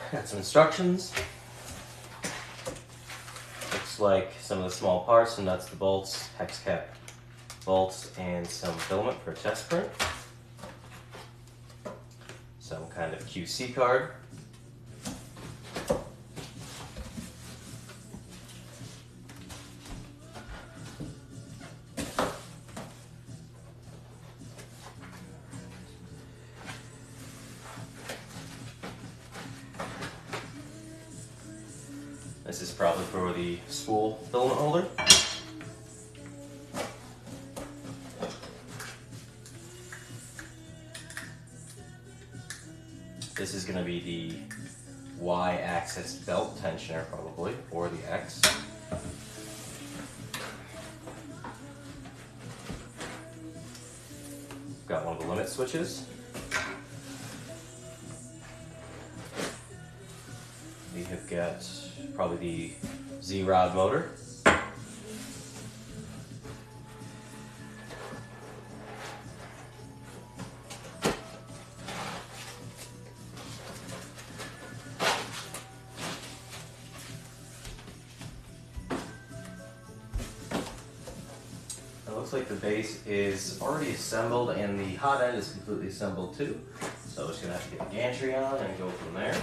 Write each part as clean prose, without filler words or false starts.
Got some instructions. Looks like some of the small parts, the nuts, the bolts, hex cap bolts, and some filament for a test print. Some kind of QC card. This is probably for the spool filament holder. This is going to be the Y-axis belt tensioner probably, or the X. Got one of the limit switches. We have got probably the Z-Rod motor. It looks like the base is already assembled and the hot end is completely assembled too. So we're just gonna have to get the gantry on and go from there.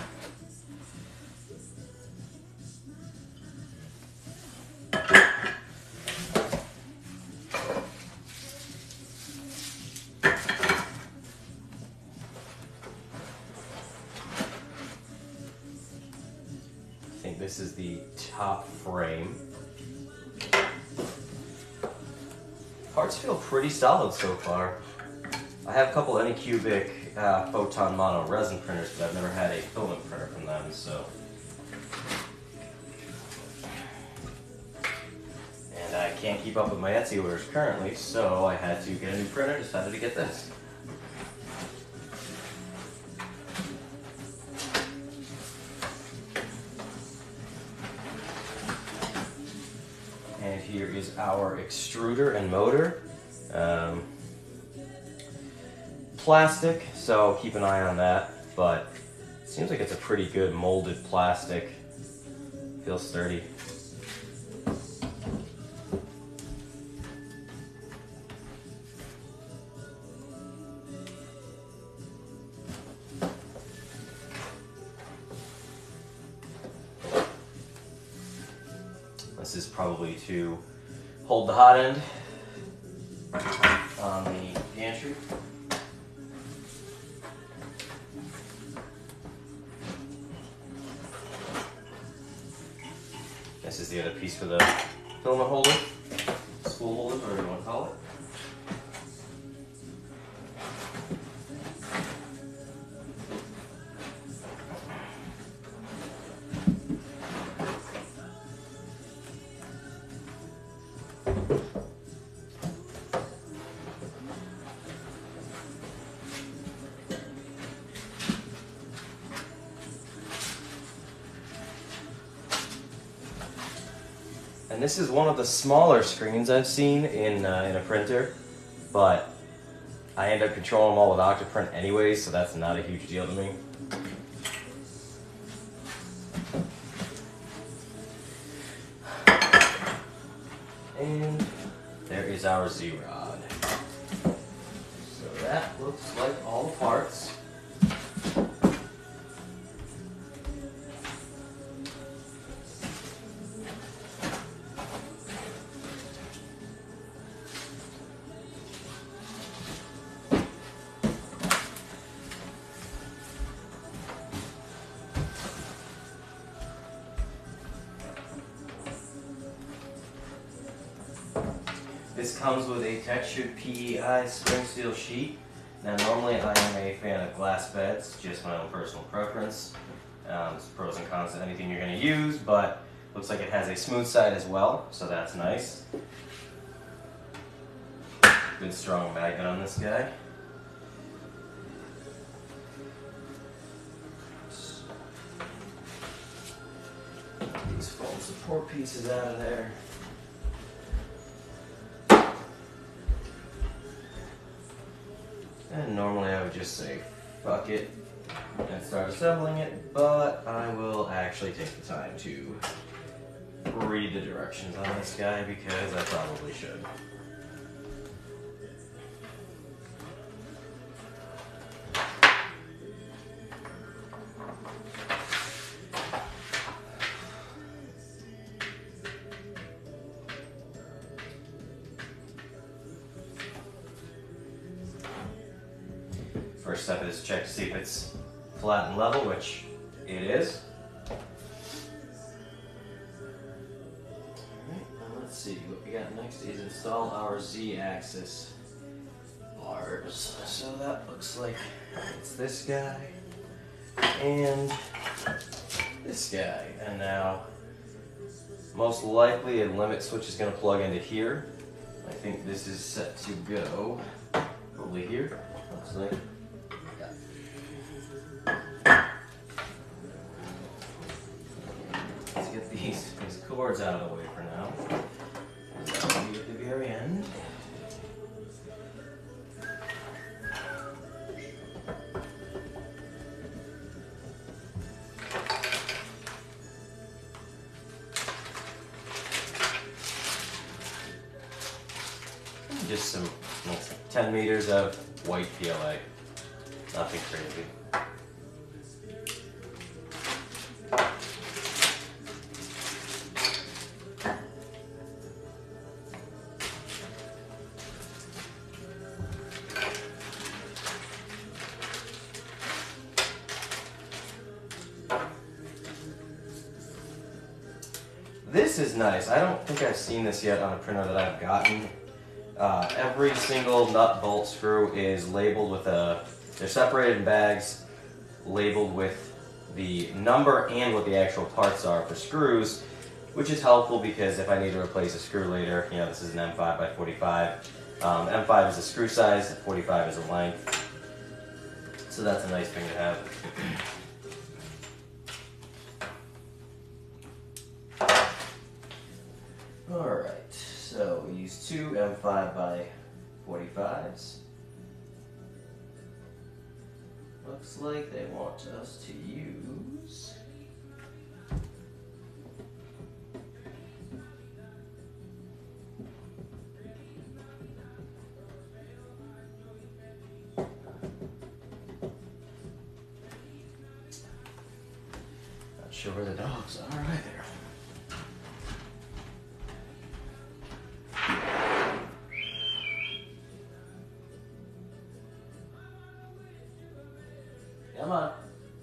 I think this is the top frame. Parts feel pretty solid so far. I have a couple Anycubic Photon Mono resin printers, but I've never had a filament printer from them, so. And I can't keep up with my Etsy orders currently, so I had to get a new printer, decided to get this. And here is our extruder and motor. Plastic, so keep an eye on that, but it seems like it's a pretty good molded plastic. Feels sturdy. This is probably to hold the hot end on the gantry. This is the other piece for the filament holder, spool holder, whatever you want to call it. And this is one of the smaller screens I've seen in a printer, but I end up controlling them all with Octoprint anyway, so that's not a huge deal to me. And there is our Z-Rod. So that looks like all the parts. This comes with a textured PEI spring steel sheet. Now normally I am a fan of glass beds, just my own personal preference. There's pros and cons to anything you're going to use, but looks like it has a smooth side as well, so that's nice. Good strong magnet on this guy. Get these foam support pieces out of there. And normally I would just say fuck it and start assembling it, but I will actually take the time to read the directions on this guy because I probably should. First step is check to see if it's flat and level, which it is. Alright, now let's see, what we got next is install our Z-axis bars. So that looks like it's this guy and this guy. And now, most likely a limit switch is going to plug into here. I think this is set to go probably here, looks like. Let's get these cords out of the way for now. That'll be at the very end. Just some 10 meters of white PLA. Nothing crazy. This is nice. I don't think I've seen this yet on a printer that I've gotten. Every single nut, bolt, screw is labeled with they're separated in bags, labeled with the number and what the actual parts are for screws, which is helpful because if I need to replace a screw later, you know, this is an M5 by 45. M5 is a screw size, 45 is a length. So that's a nice thing to have. Alright, so we use two M5 by 45s. Looks like they want us to use not sure where the dogs are either. Come on.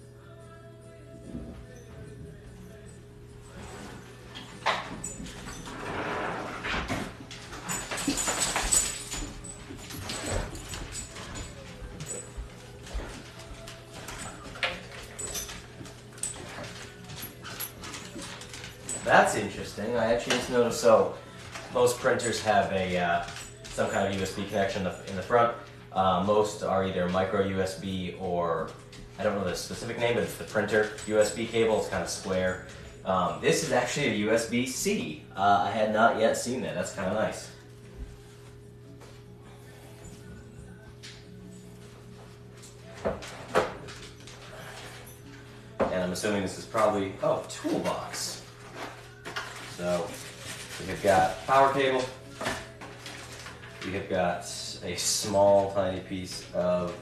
That's interesting. I actually just noticed, so most printers have a some kind of USB connection in the front. Most are either micro USB or I don't know the specific name, but it's the printer USB cable. It's kind of square. This is actually a USB-C. I had not yet seen that. That's kind of nice. And I'm assuming this is probably, oh, toolbox. So we've got power cable. We have got a small, tiny piece of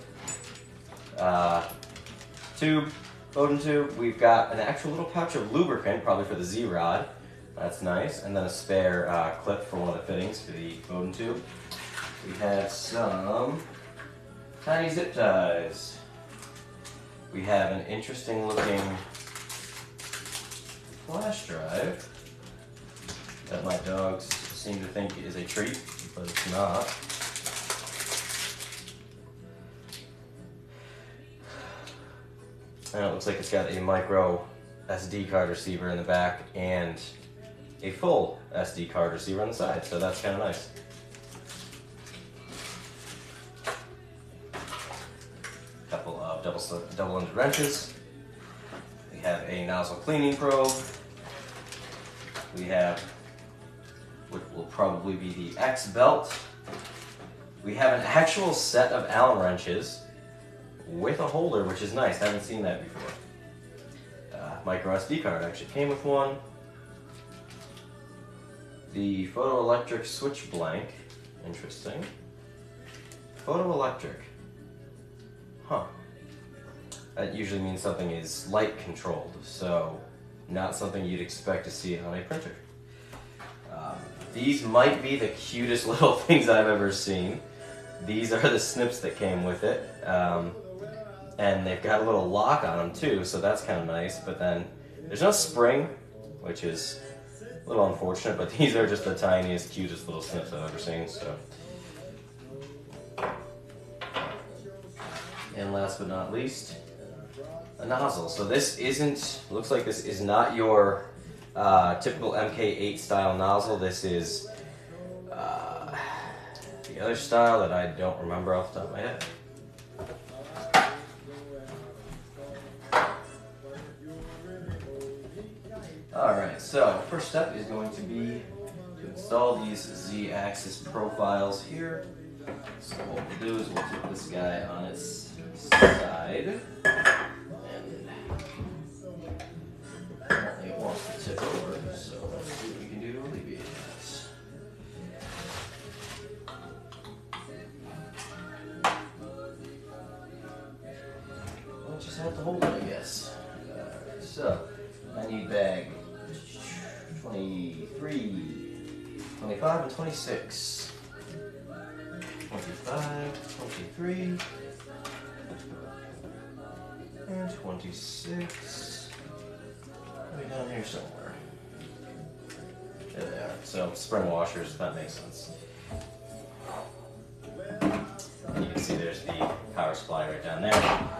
tube, Bowden tube. We've got an actual little pouch of lubricant, probably for the Z-rod. That's nice. And then a spare clip for one of the fittings for the Bowden tube. We have some tiny zip ties. We have an interesting looking flash drive that my dogs seem to think is a treat, but it's not. And it looks like it's got a micro SD card receiver in the back and a full SD card receiver on the side, so that's kind of nice. A couple of double-ended wrenches. We have a nozzle cleaning probe. We have what will probably be the X belt. We have an actual set of Allen wrenches, with a holder, which is nice. I haven't seen that before. Micro SD card actually came with one. The photoelectric switch blank, interesting. Photoelectric, huh. That usually means something is light controlled, so not something you'd expect to see on a printer. These might be the cutest little things I've ever seen. These are the snips that came with it. And they've got a little lock on them too, so that's kind of nice. But then there's no spring, which is a little unfortunate, but these are just the tiniest, cutest little snips I've ever seen. So. And last but not least, a nozzle. So this looks like this is not your typical MK8 style nozzle. This is the other style that I don't remember off the top of my head. Alright, so first step is going to be to install these Z-axis profiles here. So what we'll do is we'll tip this guy on its side. And apparently it wants to tip over, so let's see what we can do to alleviate that. We'll just have to hold it, I guess. Alright, so I need bag 23, 25, and 26. 25, 23, and 26. Way down here somewhere. There they are. So spring washers, that makes sense. And you can see there's the power supply right down there.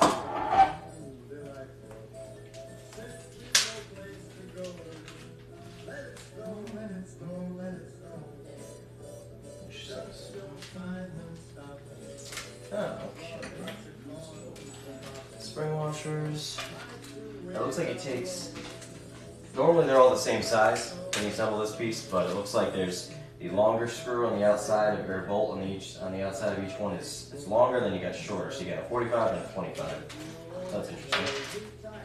Okay. Spring washers. It looks like it takes. Normally they're all the same size when you assemble this piece, but it looks like there's the longer screw on the outside, or bolt on the outside of each one is longer, then you got shorter. So you got a 45 and a 25. That's interesting.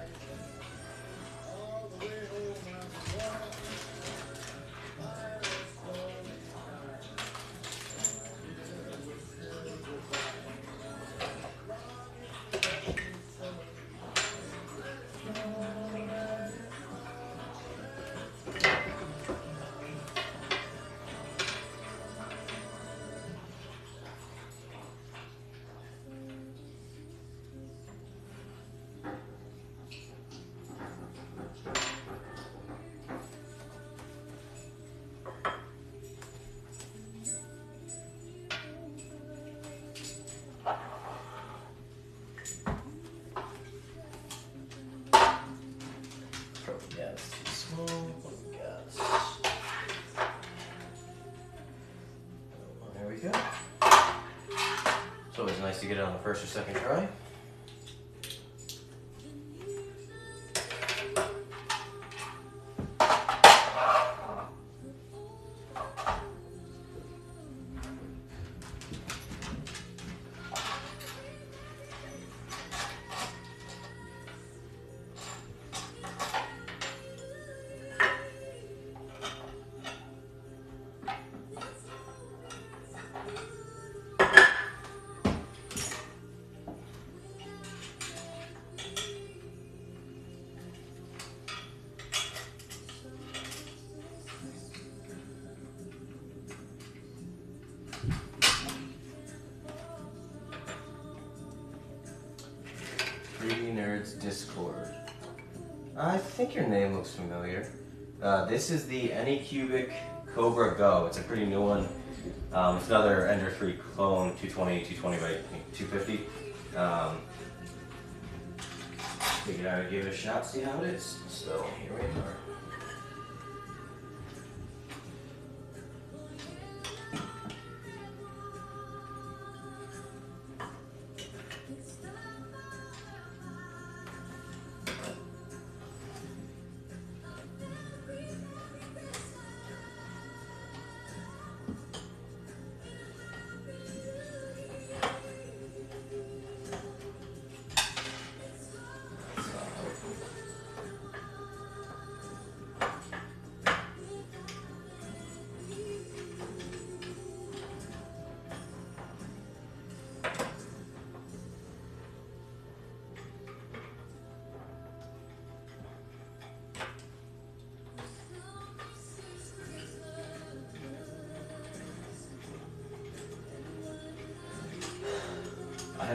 There we go. It's always nice to get it on the first or second try. Nerds Discord. I think your name looks familiar. This is the Anycubic Cobra Go. It's a pretty new one. It's another Ender 3 clone, 220 by 250. Figured I would give it a shot, see how it is. So here we are.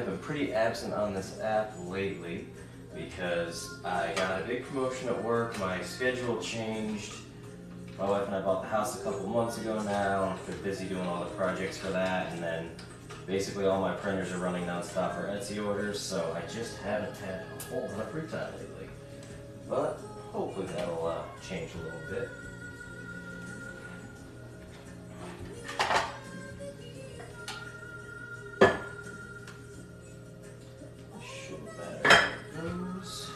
been pretty absent on this app lately because I got a big promotion at work, my schedule changed. My wife and I bought the house a couple months ago now. They're busy doing all the projects for that, and then basically all my printers are running non-stop for Etsy orders, so I just haven't had a whole lot of free time lately. But hopefully that'll change a little bit. Shouldn't matter those.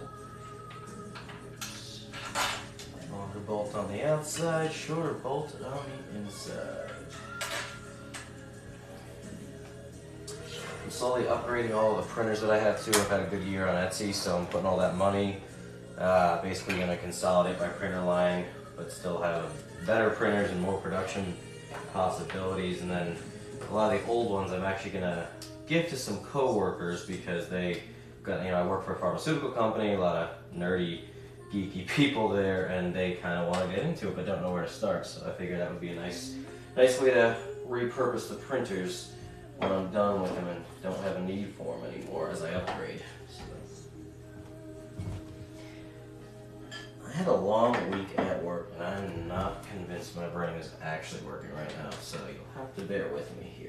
So, longer bolt on the outside, shorter bolt on the inside. I'm slowly upgrading all the printers that I have too. I've had a good year on Etsy, so I'm putting all that money. Basically going to consolidate my printer line, but still have better printers and more production possibilities. And then a lot of the old ones I'm actually going to give to some co-workers because they got, I work for a pharmaceutical company, a lot of nerdy, geeky people there, and they kind of want to get into it but don't know where to start. So I figured that would be a nice way to repurpose the printers when I'm done with them and don't have a need for them anymore as I upgrade. So. I had a long week at work and I'm not convinced my brain is actually working right now, so you'll have to bear with me here.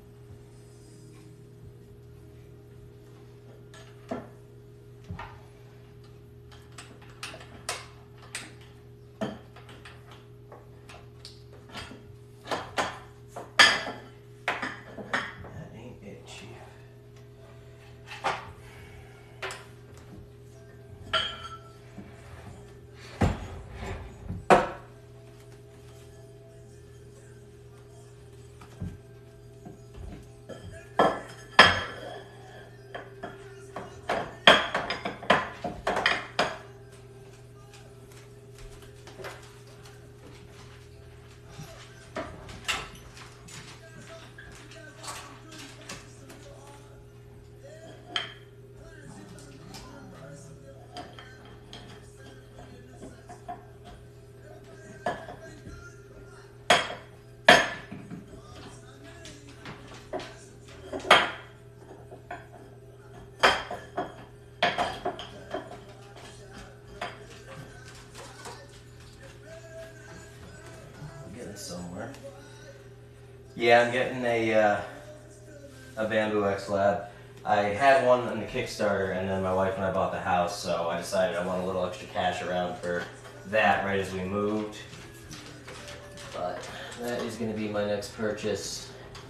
Somewhere. Yeah, I'm getting a Bamboo X Lab. I had one on the Kickstarter, and then my wife and I bought the house, so I decided I want a little extra cash around for that right as we moved. But that is going to be my next purchase.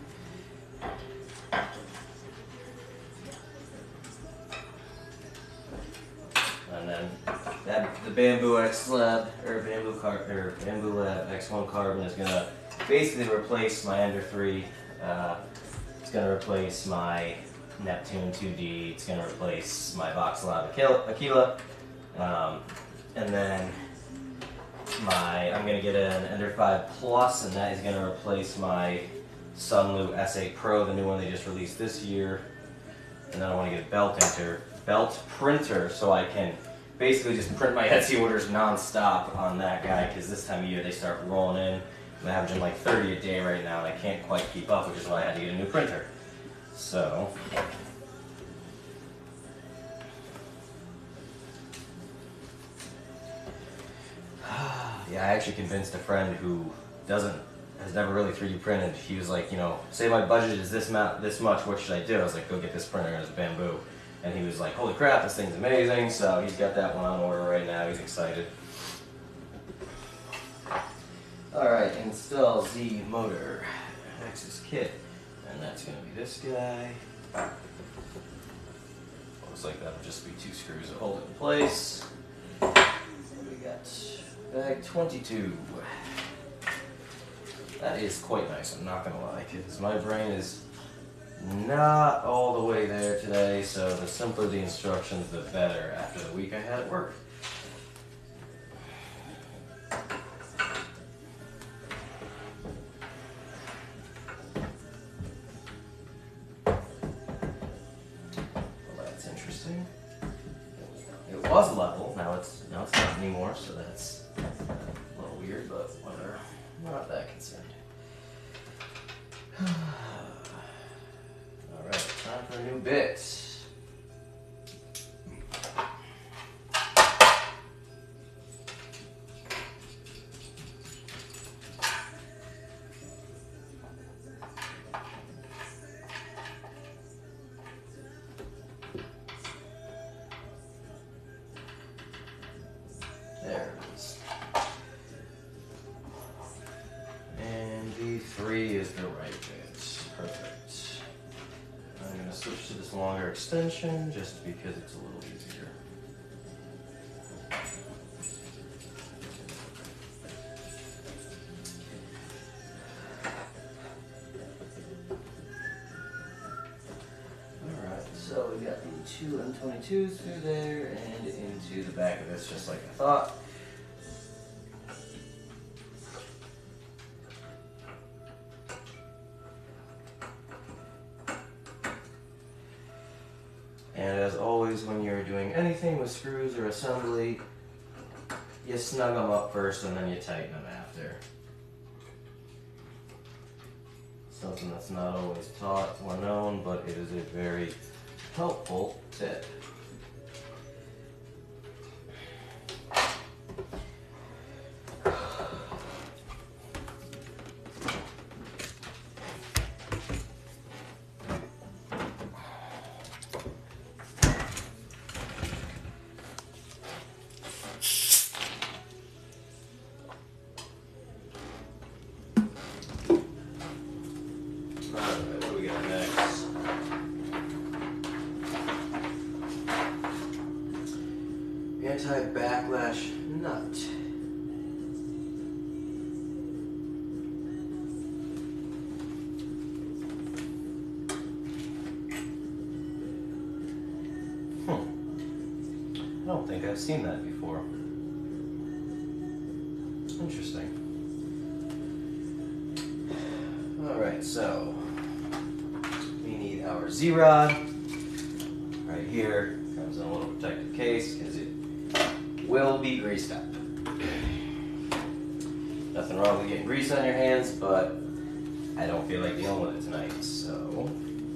And then the Bamboo X Lab, or Bamboo Lab X1 carbon is gonna basically replace my Ender 3. It's gonna replace my Neptune 2D. It's gonna replace my Voxelab Aquila, and then I'm gonna get an Ender 5 Plus, and that is gonna replace my Sunlu S8 Pro, the new one they just released this year. And then I want to get a belt printer, so I can basically just print my Etsy orders non-stop on that guy, because this time of year they start rolling in. I'm averaging like 30 a day right now, and I can't quite keep up, which is why I had to get a new printer. So, yeah, I actually convinced a friend who has never really 3D printed. He was like, say my budget is this much, what should I do? I was like, go get this printer, and it's Bamboo. And he was like, holy crap, this thing's amazing. So he's got that one on order right now. He's excited. Alright, install Z motor Axis kit. And that's going to be this guy. Looks like that'll just be 2 screws to hold it in place. We got bag 22. That is quite nice, I'm not going to lie, because my brain is not all the way there today, so the simpler the instructions, the better after the week I had at work. Well, that's interesting. It was level, now it's not anymore, so that's a little weird, but whatever. I'm not that concerned. Alright, time for a new bit. There it is. And V3 is the right bit. Perfect. I'm going to switch to this longer extension just because it's a little easier. Alright, so we got the two M22s through there and into the back of this just like I thought. And as always, when you're doing anything with screws or assembly, you snug them up first and then you tighten them after. Something that's not always taught or known, but it is a very helpful tip. Anti-backlash nut. I don't think I've seen that before. Interesting. Alright, so we need our Z-Rod right here. Comes in a little protective case because it will be greased up. Nothing wrong with getting grease on your hands, but I don't feel like dealing with it tonight, so.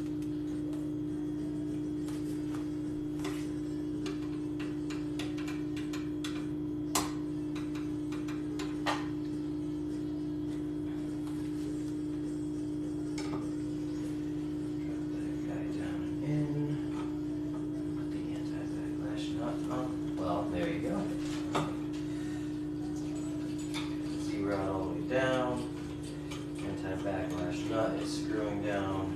There you go. Z-Rod all the way down. Anti-backlash nut is screwing down.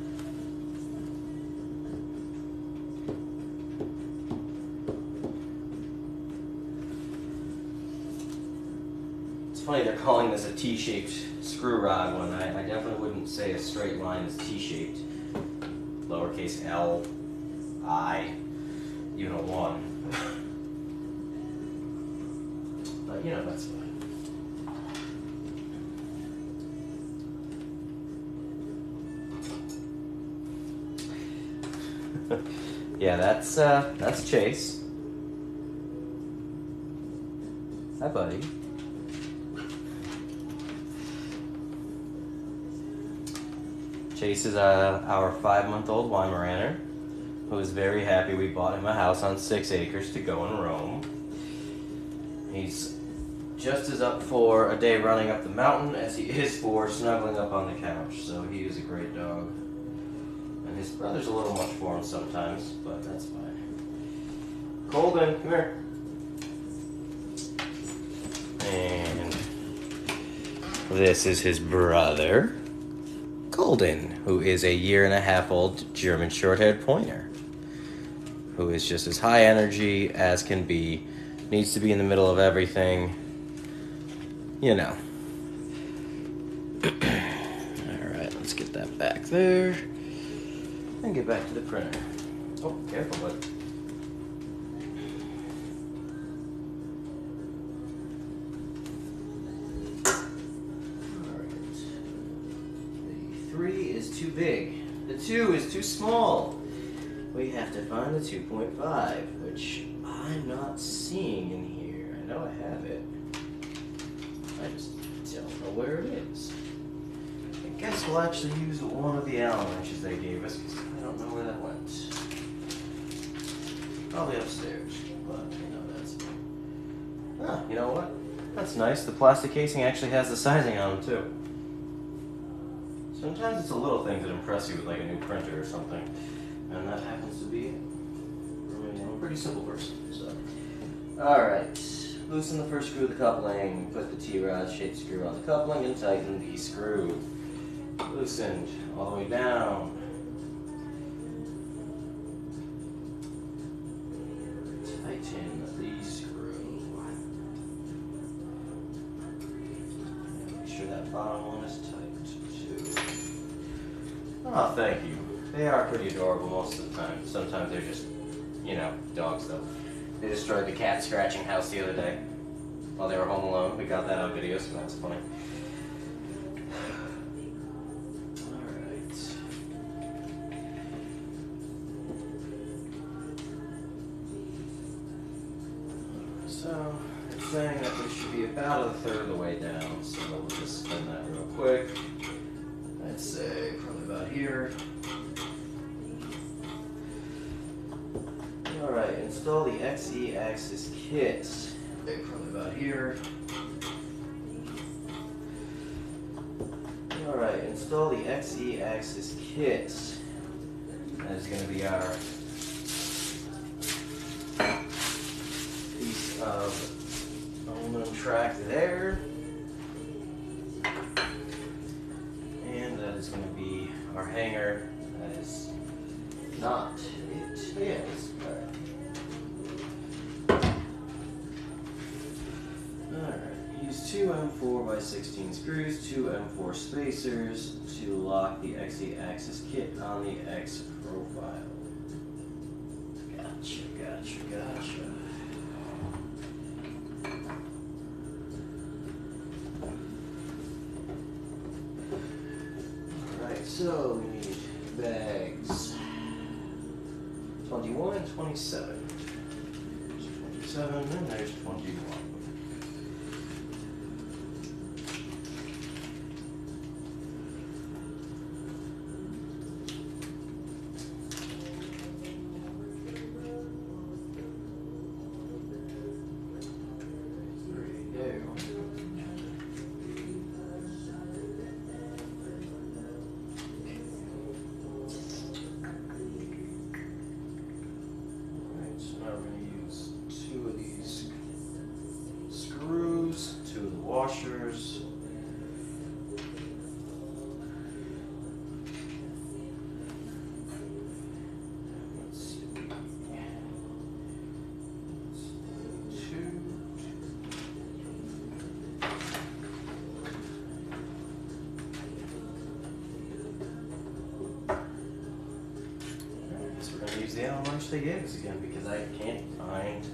It's funny they're calling this a T-shaped screw rod when I definitely wouldn't say a straight line is T-shaped. Lowercase L, I, even a 1. But, you know, that's fine. Yeah, that's Chase. Hi, buddy. Chase is our 5-month-old Weimaraner who is very happy we bought him a house on 6 acres to go and roam. He's just as up for a day running up the mountain as he is for snuggling up on the couch, so he is a great dog. And his brother's a little much for him sometimes, but that's fine. Colden, come here. And this is his brother, Golden, who is a 1.5-year-old German short-haired pointer, who is just as high energy as can be, needs to be in the middle of everything, you know. Alright, let's get that back there, and get back to the printer. Oh, careful, bud. Alright. The 3 is too big. The 2 is too small. We have to find the 2.5, which I'm not seeing in here. I know I have it. I just don't know where it is. I guess we'll actually use one of the Allen wrenches they gave us, because I don't know where that went. Probably upstairs, but you know that's. Ah, you know what? That's nice. The plastic casing actually has the sizing on it too. Sometimes it's the little things that impress you with like a new printer or something, and that happens to be it. I'm a pretty simple person, so. All right. Loosen the first screw of the coupling. Put the T-rod shaped screw on the coupling and tighten the screw. Loosened all the way down. Tighten the screw. Make sure that bottom one is tight too. Oh, thank you. They are pretty adorable most of the time. Sometimes they're just, you know, dogs though. They destroyed the cat scratching house the other day while they were home alone. We got that on video, so that's funny. Alright. So, it's saying that we should be about a third of the way down, so we'll just spin that real quick. I'd say probably about here. Alright, install the XE axis kit. Okay, probably about here. Alright, install the XE axis kit. That is going to be our piece of aluminum track there. And that is going to be our hanger. That is not it. Yeah, it is. Alright, use two M4x16 screws, two M4 spacers to lock the XE axis kit on the X profile. Gotcha. Alright, so we need bags 21 and 27. There's 27 and there's 21. Washers. Let's see. Two. Alright, so we're going to use the Allen wrench they gave us again because I can't find.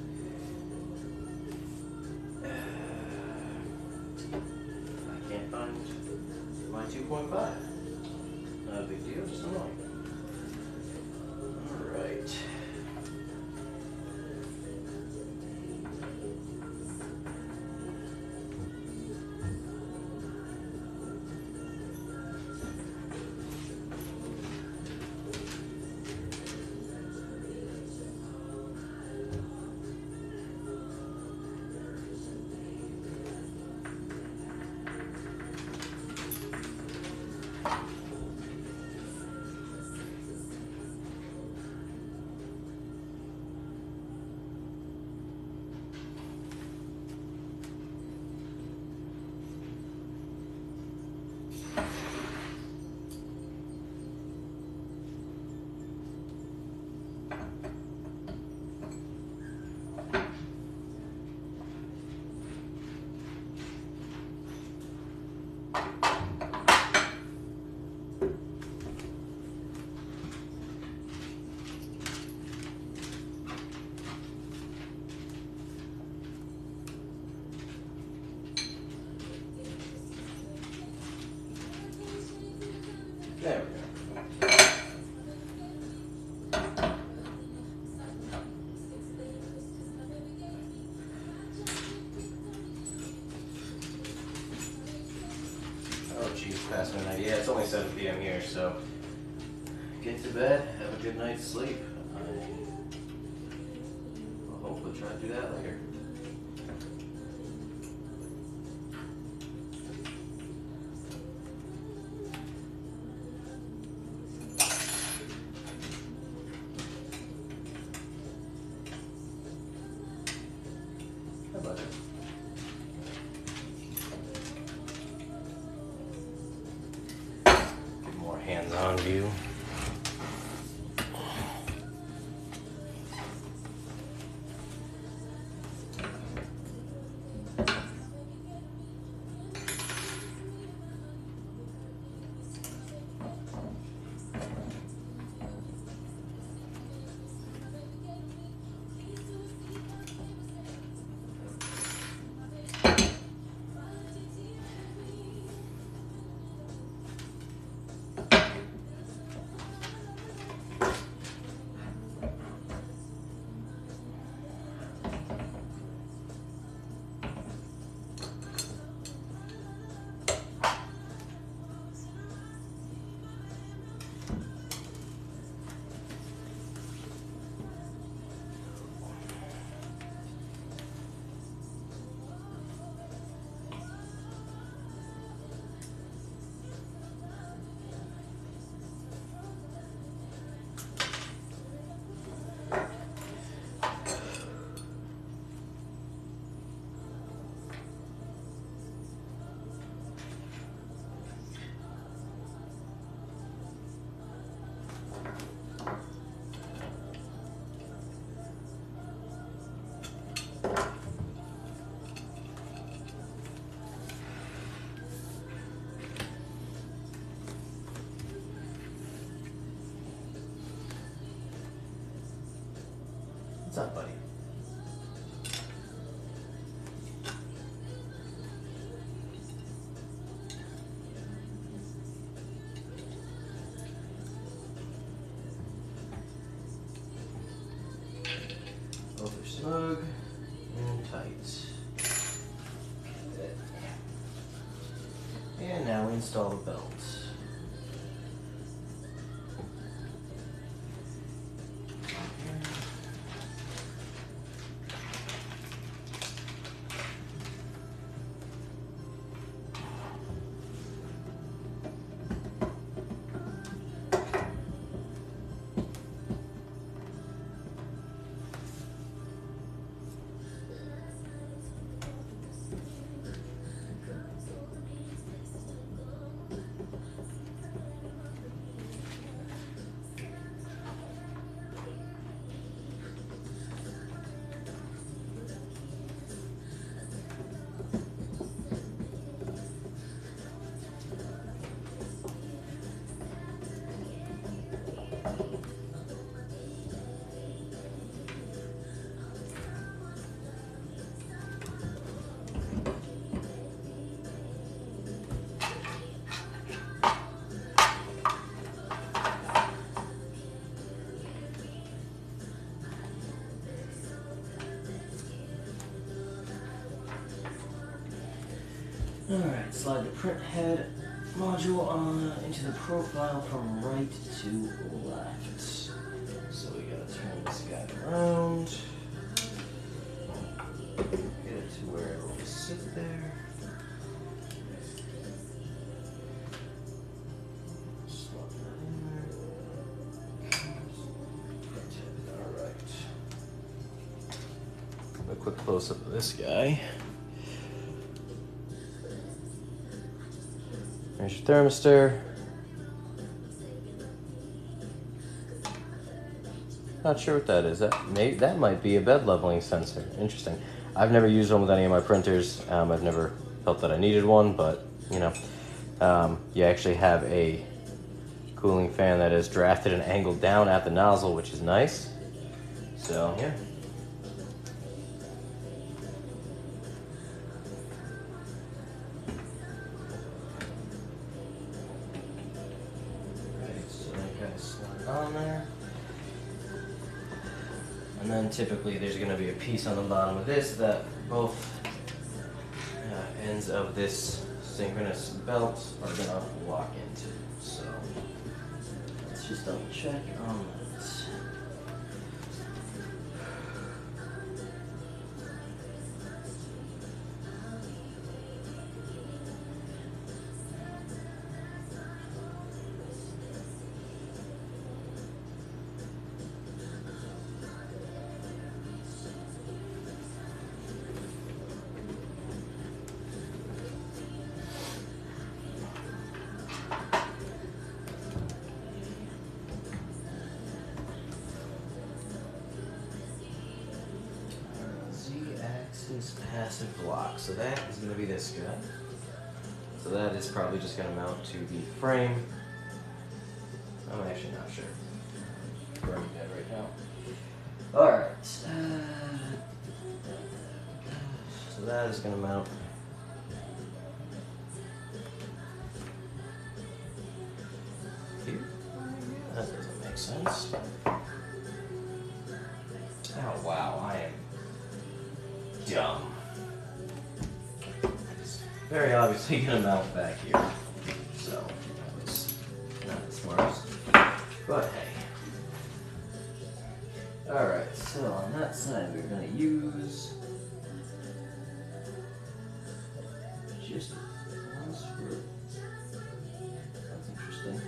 My 2.5. Not a big deal, just annoying. Alright. There we go. Oh geez, past midnight. Yeah, it's only 7 p.m. here, so get to bed, have a good night's sleep. I'll hopefully try to do that later. How about it? Get more hands-on view. What's up, buddy? Both are snug and tight. And now we install the belt. Alright, slide the print head module on into the profile from right to left. So we gotta turn this guy around. Get it to where it will just sit there. Slot that in there. Print head, alright. A quick close up of this guy. There's your thermistor. Not sure what that is. That might be a bed leveling sensor. Interesting. I've never used one with any of my printers. I've never felt that I needed one, but you know, you actually have a cooling fan that is drafted and angled down at the nozzle, which is nice. So yeah. On there, and then typically there's going to be a piece on the bottom of this that both ends of this synchronous belt are going to lock into. So let's just double check on that. Z-axis passive block. So that is going to be this guy. So that is probably just going to mount to the frame. I'm actually not sure. Where are we at right now? Alright. So that is going to mount. Here? That doesn't make sense. Oh wow, I am dumb. It's very obviously gonna mount back here. So that was not the smartest. But hey. Alright, so on that side we're gonna use just one screw. That's interesting.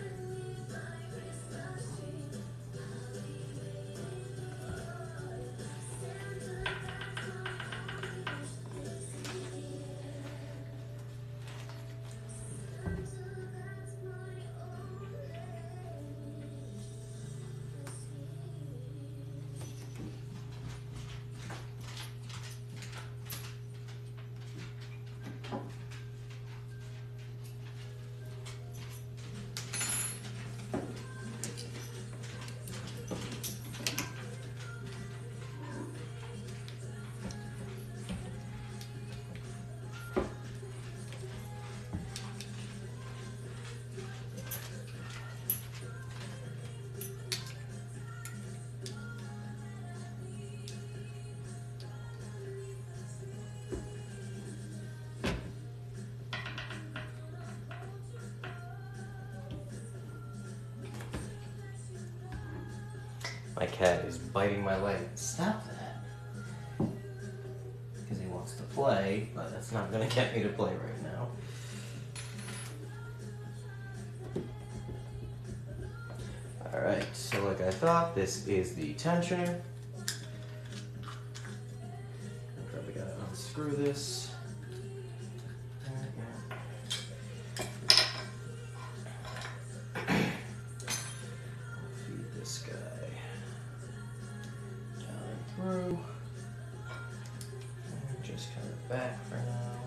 My cat is biting my leg. Stop that. Because he wants to play, but that's not going to get me to play right now. Alright, so like I thought, this is the tensioner. I probably got to unscrew this. Through. And just kind of back for now.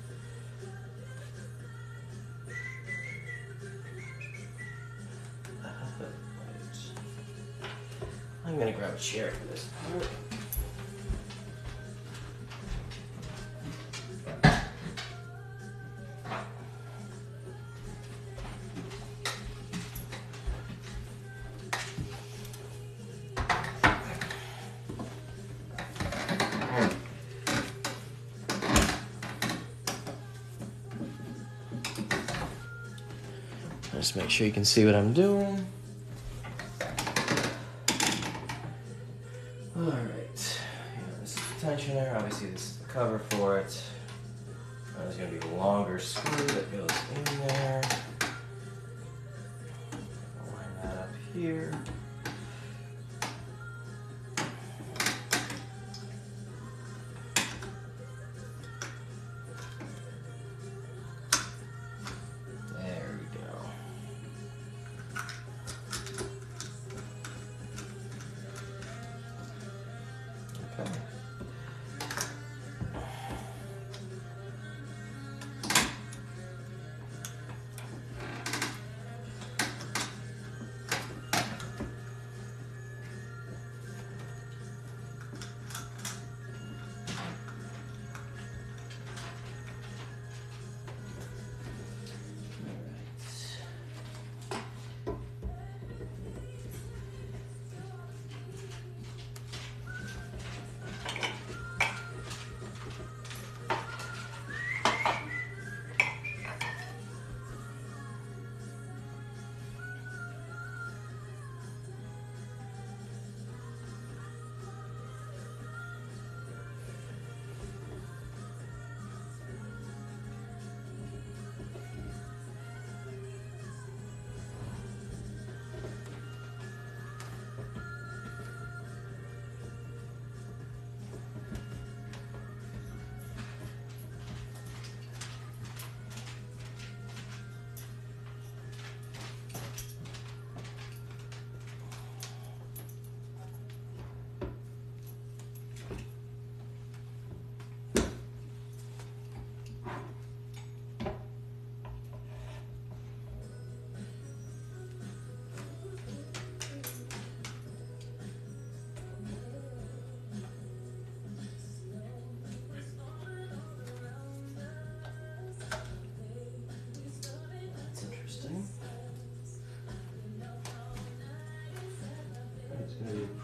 I'm gonna grab a chair for this part. Just make sure you can see what I'm doing. Alright, this is the tensioner. Obviously this is the cover for it. There's going to be a longer screw that goes in there. Line that up here.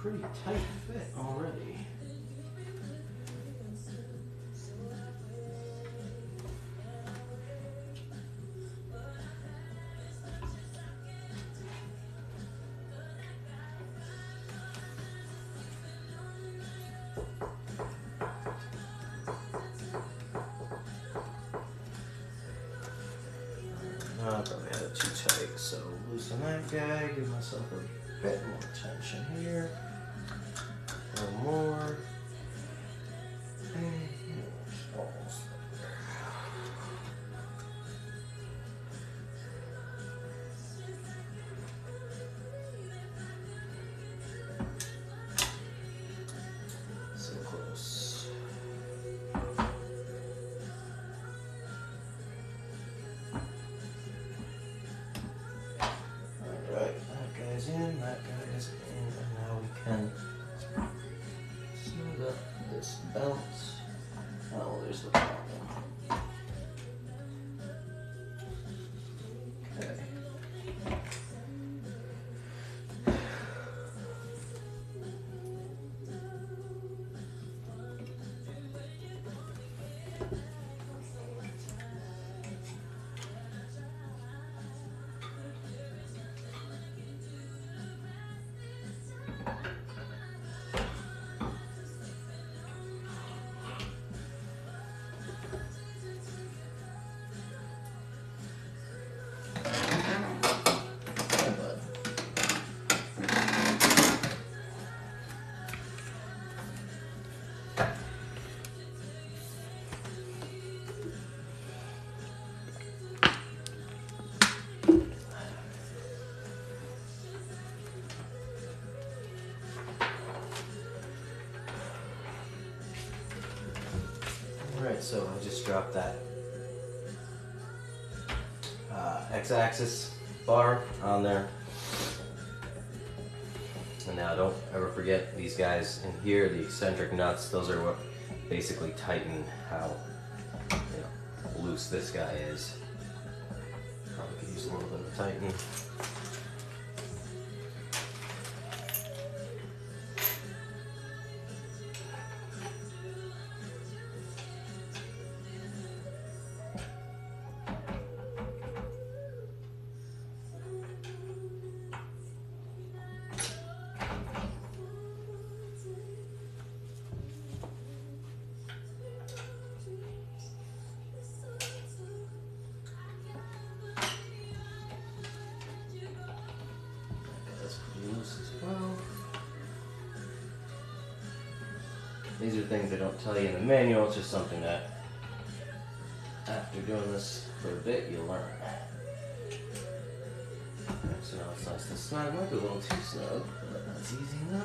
pretty tight fit already. I probably had it too tight, so loosen that guy, give myself a bit more tension here. A little more. And almost there. So close. Alright, that guy's in, that guy is in, and now we can smooth up this belt. Oh, there's the problem. Okay. Alright, so I just dropped that X-axis bar on there. And now don't ever forget these guys in here, the eccentric nuts, those are what basically tighten how loose this guy is. Probably could use a little bit of tightening. These are things they don't tell you in the manual, it's just something that after doing this for a bit you learn. So now it's nice and snug, might be a little too snug, but that's easy enough.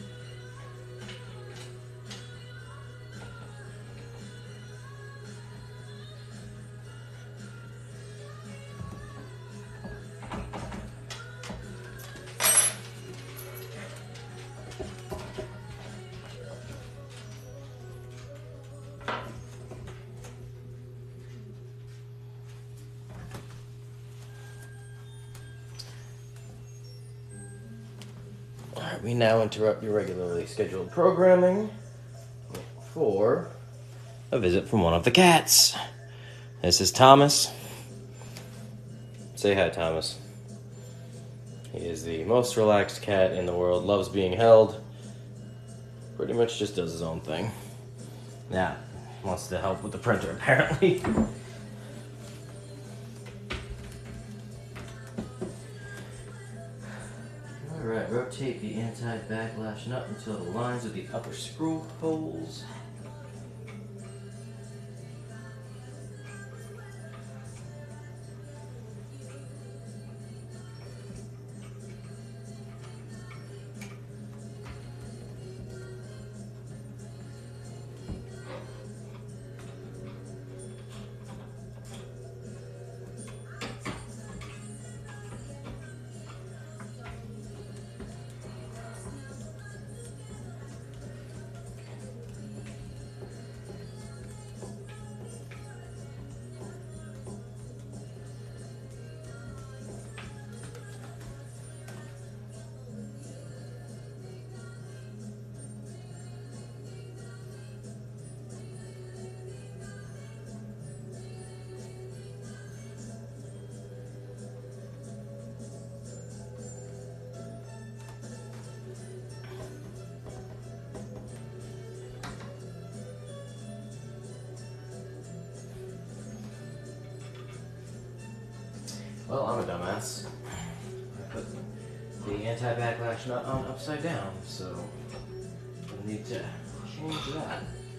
We now interrupt your regularly scheduled programming for a visit from one of the cats. This is Thomas. Say hi, Thomas. He is the most relaxed cat in the world, loves being held, pretty much just does his own thing. Now, wants to help with the printer apparently. Alright, rotate the anti-backlash nut until it aligns with the upper screw holes. Well, I'm a dumbass. I put the anti-backlash nut on upside down, so I need to change that.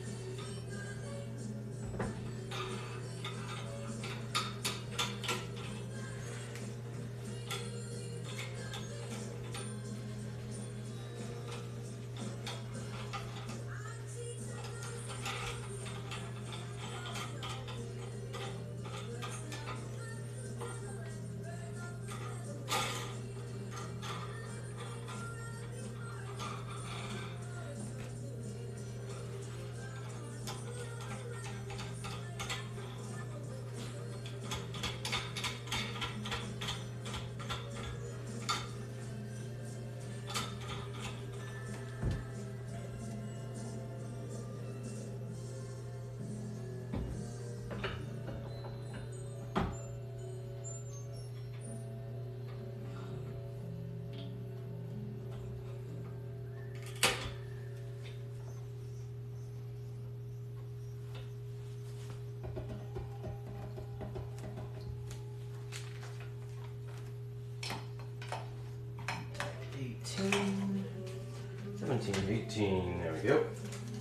$18, $17, $18, there we go.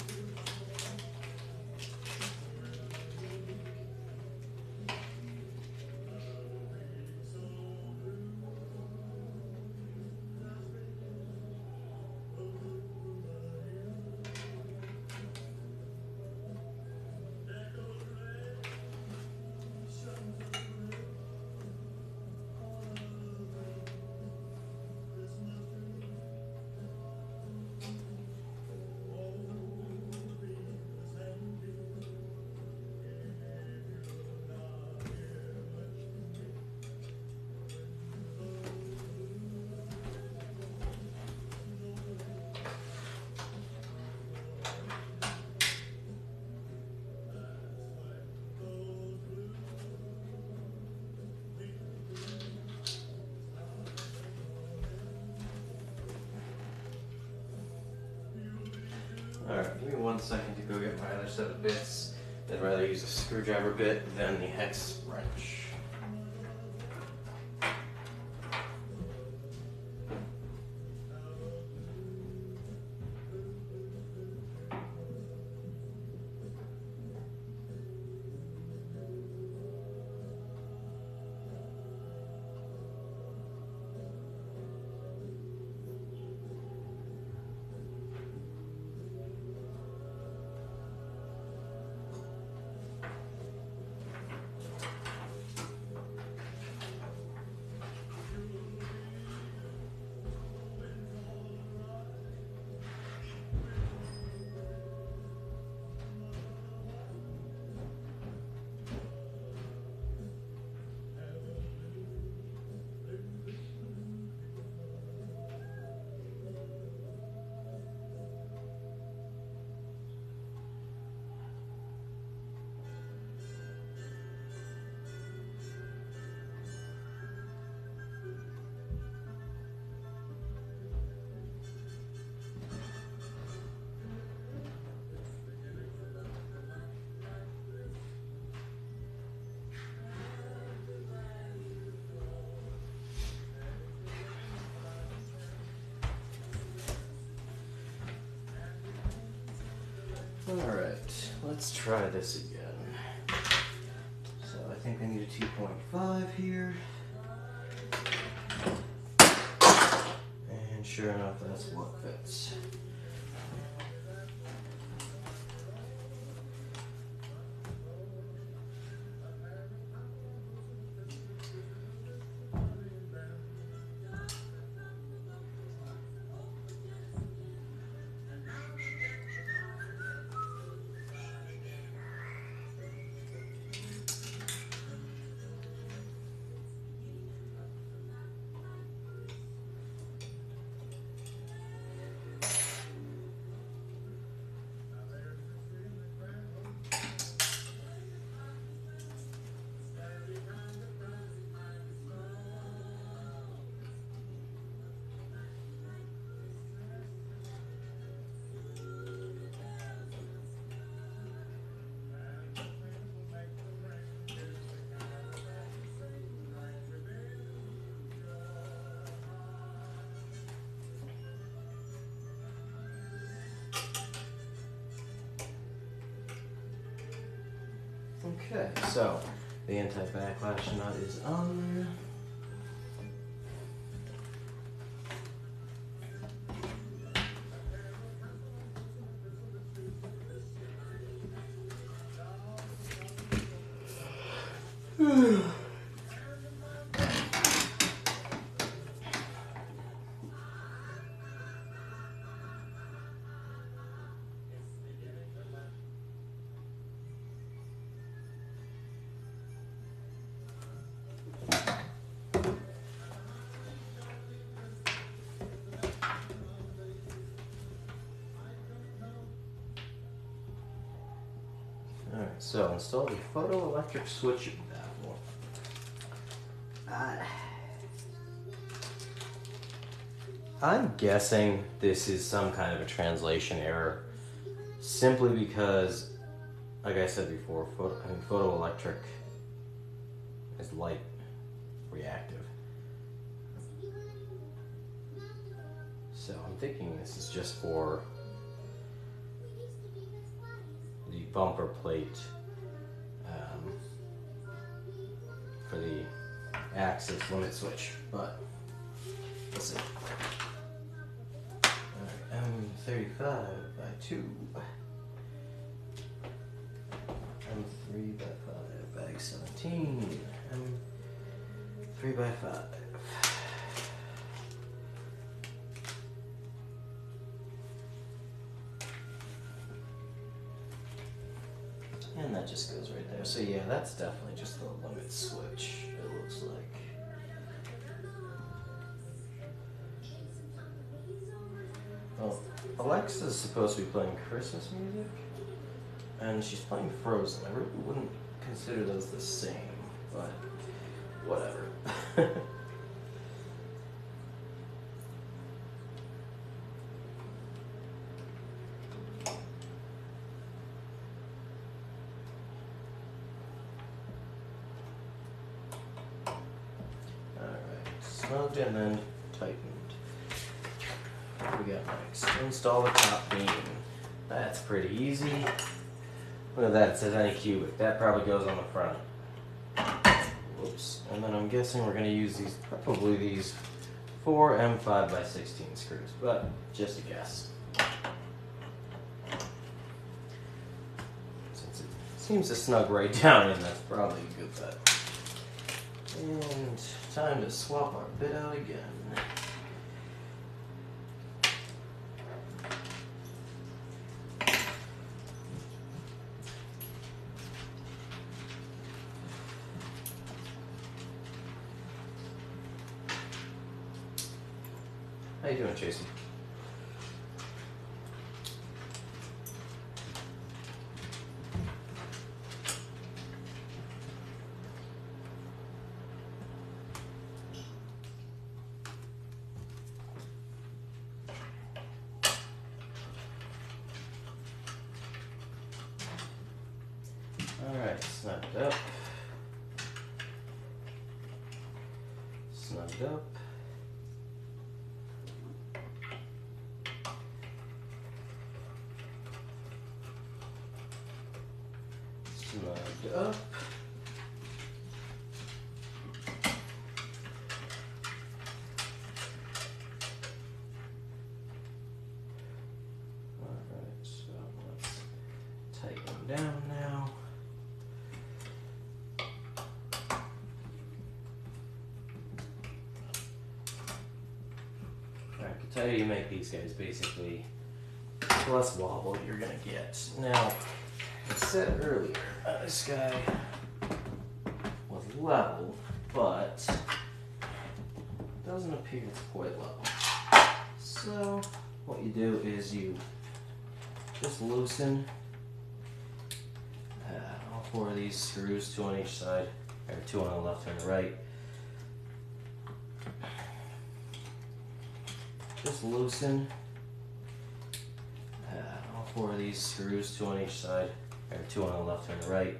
Alright, give me 1 second to go get my other set of bits. I'd rather use a screwdriver bit than the hex wrench. Alright, let's try this again. So I think I need a 2.5 here. And sure enough, that's what fits. Okay, so the anti-backlash nut is on there. Alright, so install the photoelectric switch baffle. I'm guessing this is some kind of a translation error, simply because, like I said before, photoelectric is light reactive. So I'm thinking this is just for the bumper plate for the axis limit switch, but let's see. M35 by 2, M3 by 5, bag 17, M3 by 5. And that just goes right there. So yeah, that's definitely just the limit switch, it looks like. Well, Alexa's supposed to be playing Christmas music, and she's playing Frozen. I really wouldn't consider those the same, but whatever. Snugged and then tightened. We got next. Install the top beam. That's pretty easy. Look at that, it says any cubic. That probably goes on the front. Whoops. And then I'm guessing we're going to use these, probably these 4 M5 by 16 screws, but just a guess. Since it seems to snug right down in, that's probably a good bet. And time to swap our bit out again. How you doing, Jason? Alright, snugged up. Snugged up. Snugged up. Alright, so let's tighten down now. I can tell you make these guys basically less wobble you're gonna get. Now, I said earlier, this guy was level, but doesn't appear it's quite level. So, what you do is you just loosen all 4 of these screws, 2 on each side, or 2 on the left and the right. Just loosen all 4 of these screws, 2 on each side, or 2 on the left and the right.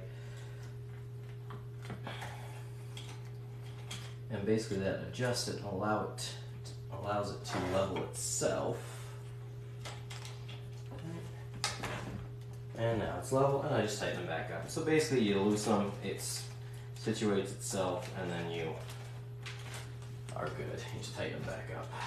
And basically that adjusts it and allows it to level itself. And now it's level, and I just tighten them back up. So basically you loosen them, it situates itself, and then you are good. You just tighten them back up.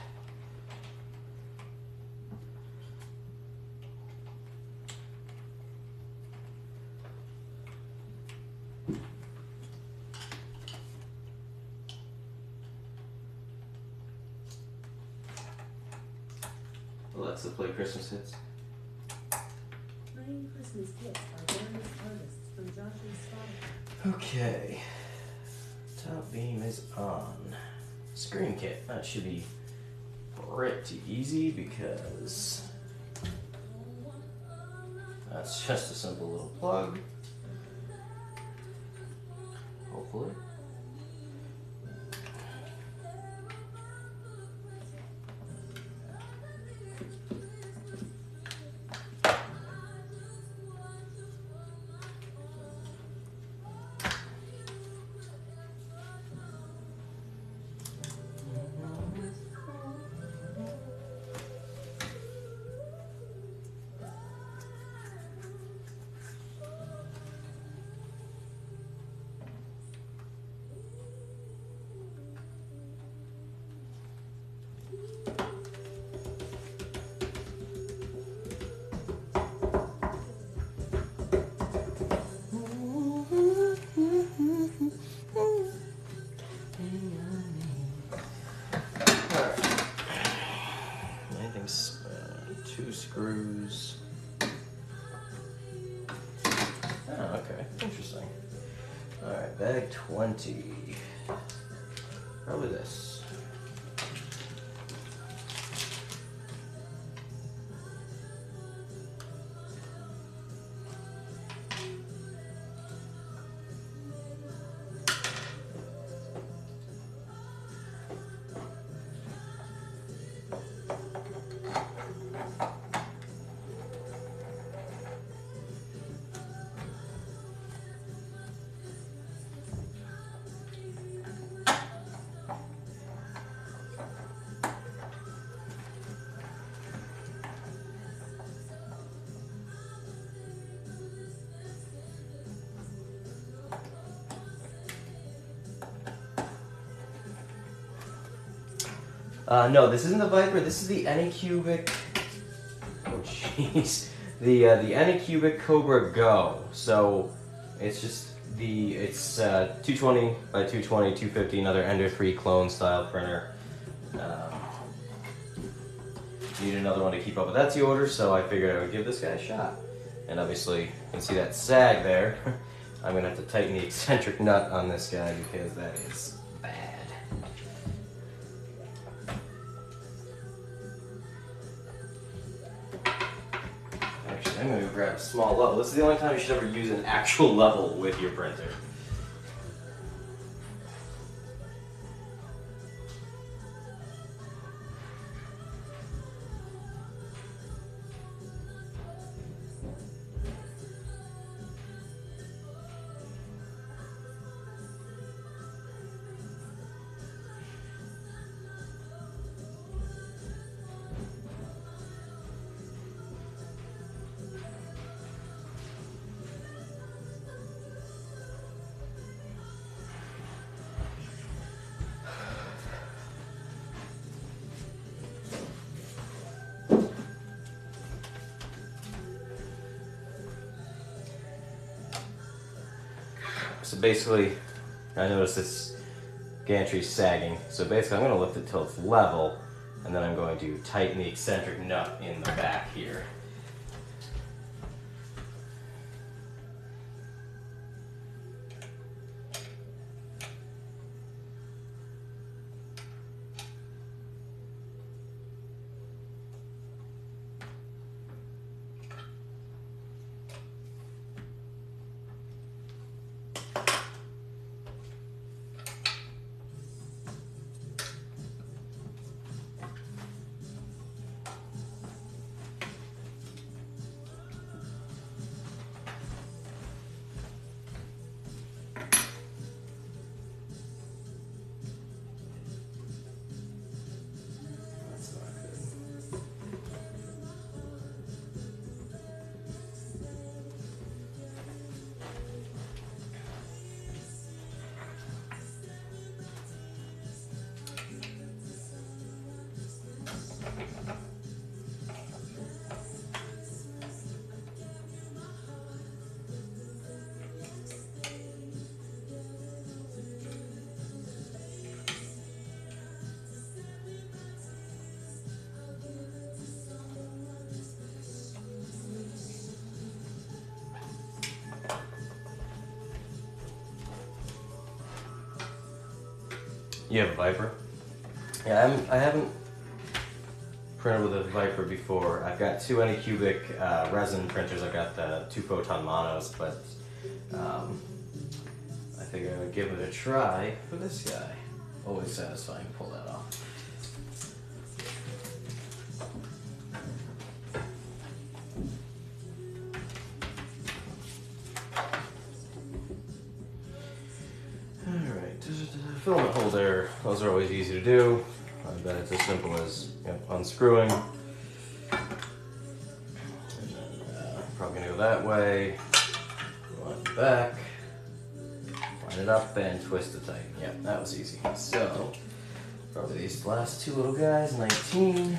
Alexa, play Christmas hits. Playing Christmas hits by various artists from Josh's Spotify. Okay. Top beam is on. Screen kit. That should be pretty easy because that's just a simple little plug. Hopefully. Two screws. Oh, okay. Interesting. Alright, bag 20. Probably this. No, this isn't the Viper. This is the Anycubic. Oh, jeez. The Anycubic Cobra Go. So it's just it's 220 by 220, 250, another Ender 3 clone style printer. Need another one to keep up with Etsy orders, so I figured I would give this guy a shot. And obviously, you can see that sag there. I'm gonna have to tighten the eccentric nut on this guy because that is bad. Actually, I'm gonna grab a small level. This is the only time you should ever use an actual level with your printer. So basically, I noticed this gantry sagging. So basically, I'm going to lift it till it's level, and then I'm going to tighten the eccentric nut in the back here. You have a Viper? Yeah, I haven't printed with a Viper before. I've got two Anycubic resin printers. I've got the 2 photon monos, but I figured I would give it a try for this guy. Always satisfying to pull that off. Alright, filament holder, those are always easy to do. I bet it's as simple as unscrewing. And then, probably gonna go that way, line it back, line it up, and twist it tight. Yep, that was easy. So, probably these last two little guys, 19.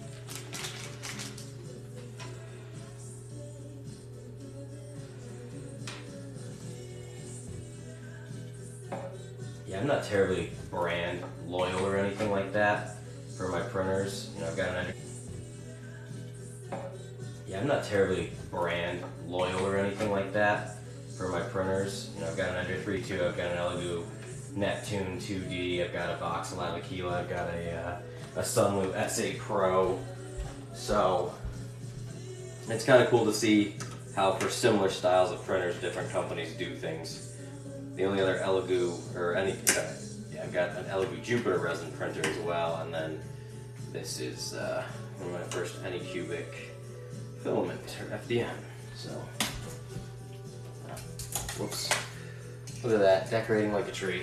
Yeah, I'm not terribly brand loyal or anything like that for my printers. You know, I've got an I'm not terribly brand loyal or anything like that for my printers. You know, I've got an Ender 3.2, I've got an Elegoo Neptune 2D, I've got a Voxel Aquila, I've got a Sunloop S8 Pro. So it's kind of cool to see how for similar styles of printers, different companies do things. The only other Elegoo or I've got an Elegoo Jupiter resin printer as well, and then this is one of my first Anycubic filament or FDM. So, whoops! Look at that, decorating like a tree.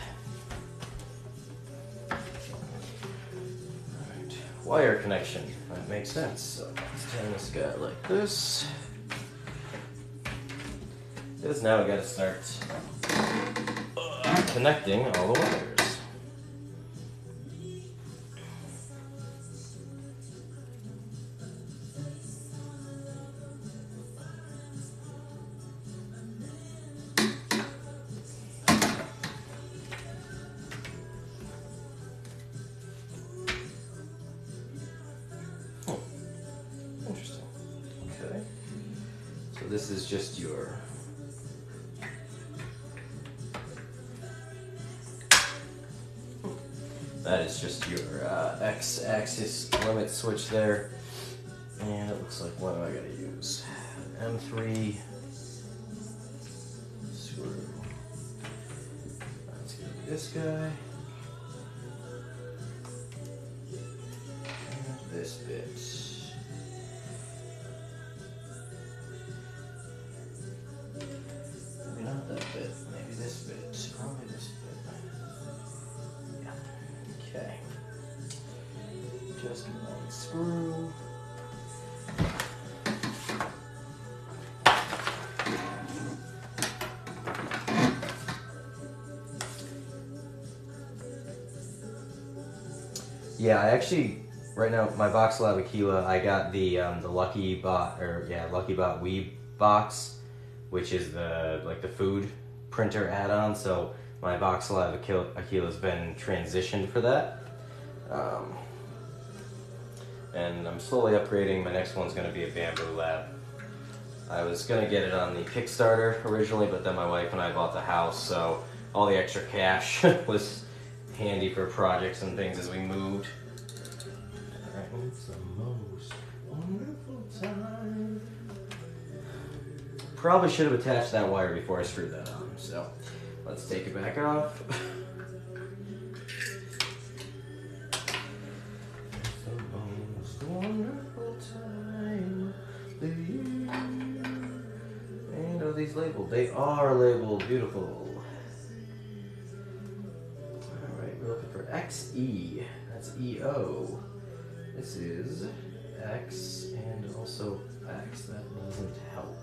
Alright, wire connection. That makes sense. So let's turn this guy like this. Because now we got to start connecting all the wires. Interesting. Okay. So this is just your that is just your X-axis limit switch there. And it looks like, what do I gotta use? M3 screw. That's gonna be this guy. And this bit. Maybe not that bit, maybe this bit. Probably this bit. Yeah. Okay. Just one screw. Yeah, I actually, right now, my Voxel Aquila, I got the Lucky Bot Weeb box, which is the food printer add-on. So my Voxel Aquila's been transitioned for that, and I'm slowly upgrading. My next one's going to be a Bamboo Lab. I was going to get it on the Kickstarter originally, but then my wife and I bought the house, so all the extra cash was handy for projects and things as we moved. Alright, it's the most wonderful time. Probably should have attached that wire before I screwed that on, so let's take it back off. It's the most wonderful time of the year. And are these labeled? They are labeled. Beautiful. We're looking for XE, that's EO. This is X and also X, that doesn't help.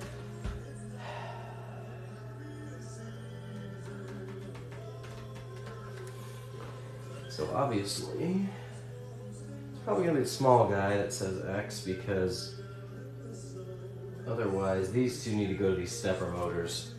So obviously, it's probably gonna be the small guy that says X, because otherwise these two need to go to these stepper motors.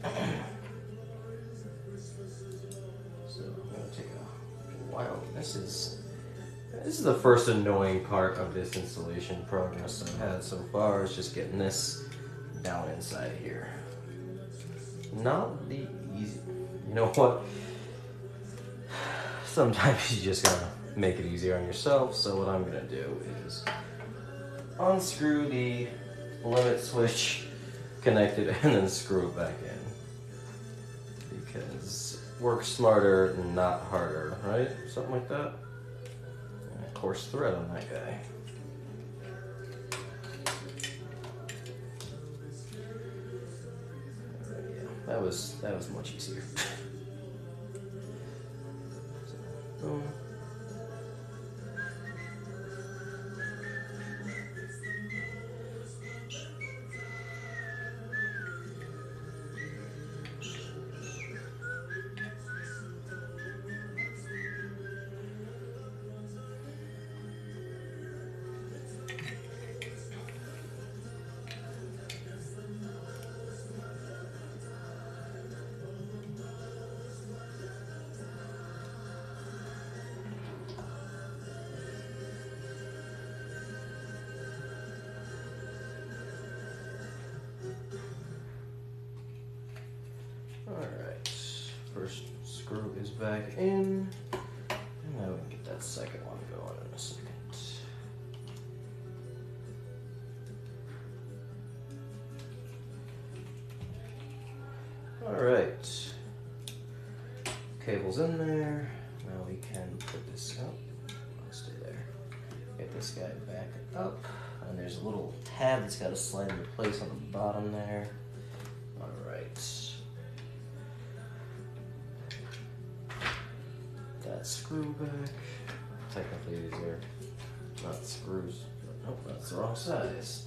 Wow, this is the first annoying part of this installation progress I've had so far, is just getting this down inside here. Not the easy, you know what? sometimes you just gotta make it easier on yourself. So what I'm gonna do is unscrew the limit switch, connect it, and then screw it back in. Because work smarter, not harder, right? Something like that. And a coarse thread on that guy. Yeah, that was much easier. So, boom. Alright, first screw is back in, and now we can get that second one going in a second. Alright, cable's in there, now we can put this up, stay there, get this guy back up, and there's a little tab that's got to slide into place on the bottom there. Alright. That screw back. Technically these are not screws, but nope, that's the wrong size.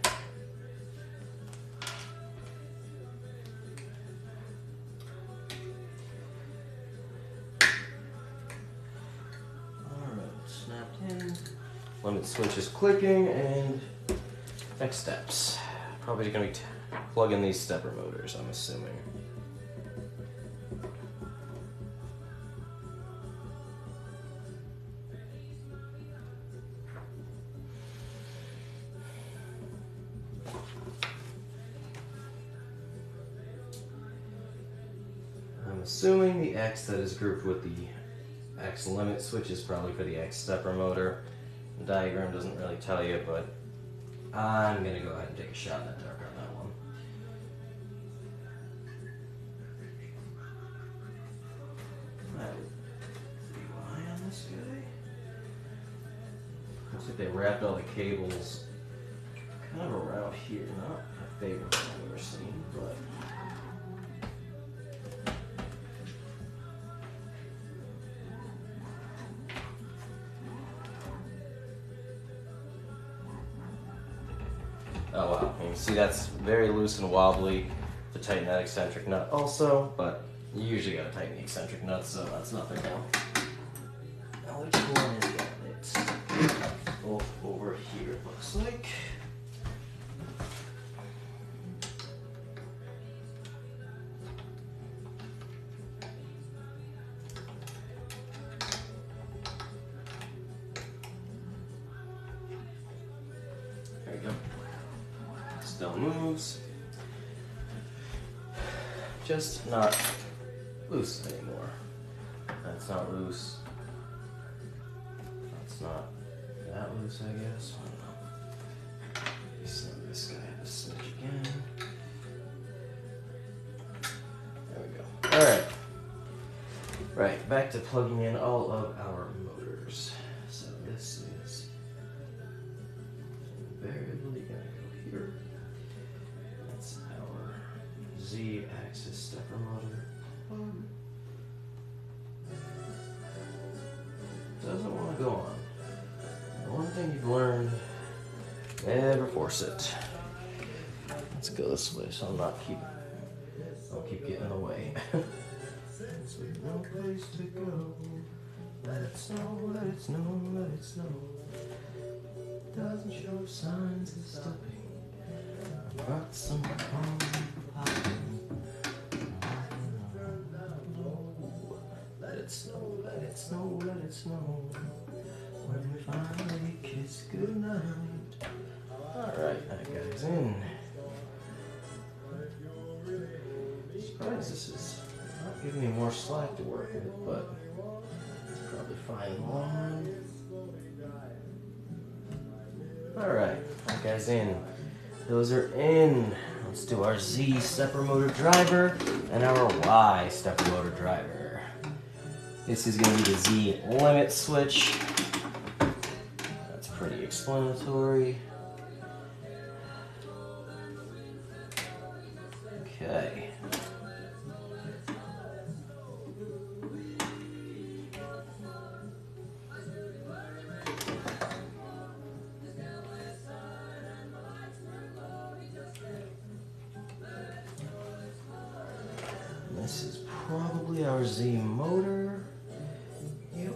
Alright, snapped in. Limit switch is clicking, and next steps. Probably gonna be plugging these stepper motors, I'm assuming. I'm assuming the X that is grouped with the X limit switch is probably for the X stepper motor. The diagram doesn't really tell you, but I'm gonna go ahead and take a shot in the dark on that one. Why on this guy? Looks like they wrapped all the cables kind of around here. Not my favorite thing I've ever seen, but. Oh wow, you can see that's very loose and wobbly to tighten that eccentric nut also, but you usually gotta tighten the eccentric nuts, so that's nothing new. Now which one is that? It's both over here, it looks like. There you go. Still moves. Just not loose anymore. That's not loose. That's not that loose, I guess. I don't know. Snap this guy up a smidge again. There we go. Alright. Right, back to plugging in all of our motors. So this is invariably gonna go here. That's our Z-axis stepper motor plug. Doesn't want to go on. The one thing you've learned, never force it. Let's go this way so I'll keep getting in the way. With no place to go, let it snow, let it snow, let it snow. Doesn't show signs of stopping. I brought some corn popping. Let it snow, let it snow, let it snow. When we finally kiss goodnight. Alright, that guy's in. Surprised this is not giving me more slack to work with, but Really fine line. Alright, that guy's in. Those are in. Let's do our Z stepper motor driver and our Y stepper motor driver. This is going to be the Z limit switch. That's pretty explanatory. Okay. This is probably our Z motor. Yep.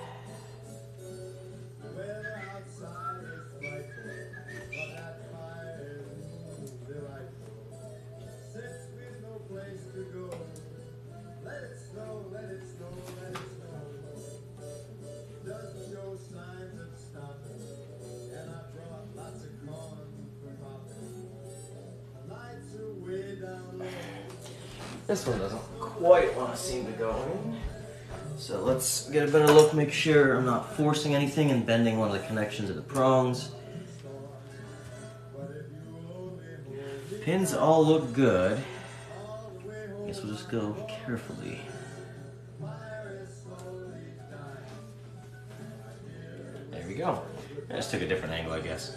This one doesn't quite want to seem to go in. So let's get a better look, make sure I'm not forcing anything and bending one of the connections of the prongs. Pins all look good. Guess we'll just go carefully. There we go. I just took a different angle, I guess.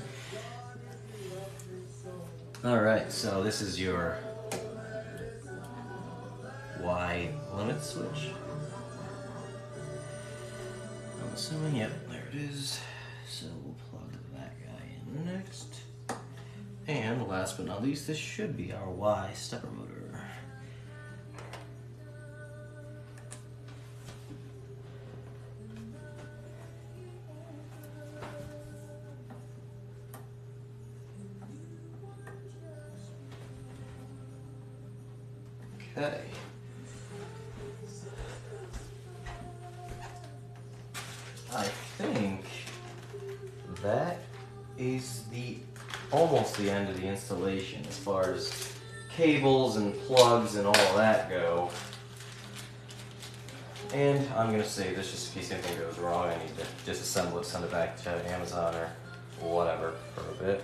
Alright, so this is your Y limit switch. I'm assuming, yep, there it is. So we'll plug that guy in next. And last but not least, this should be our Y stepper motor. Okay. I think that is almost the end of the installation as far as cables and plugs and all of that go. And I'm going to save this just in case anything goes wrong. I need to disassemble it, send it back to Amazon or whatever for a bit.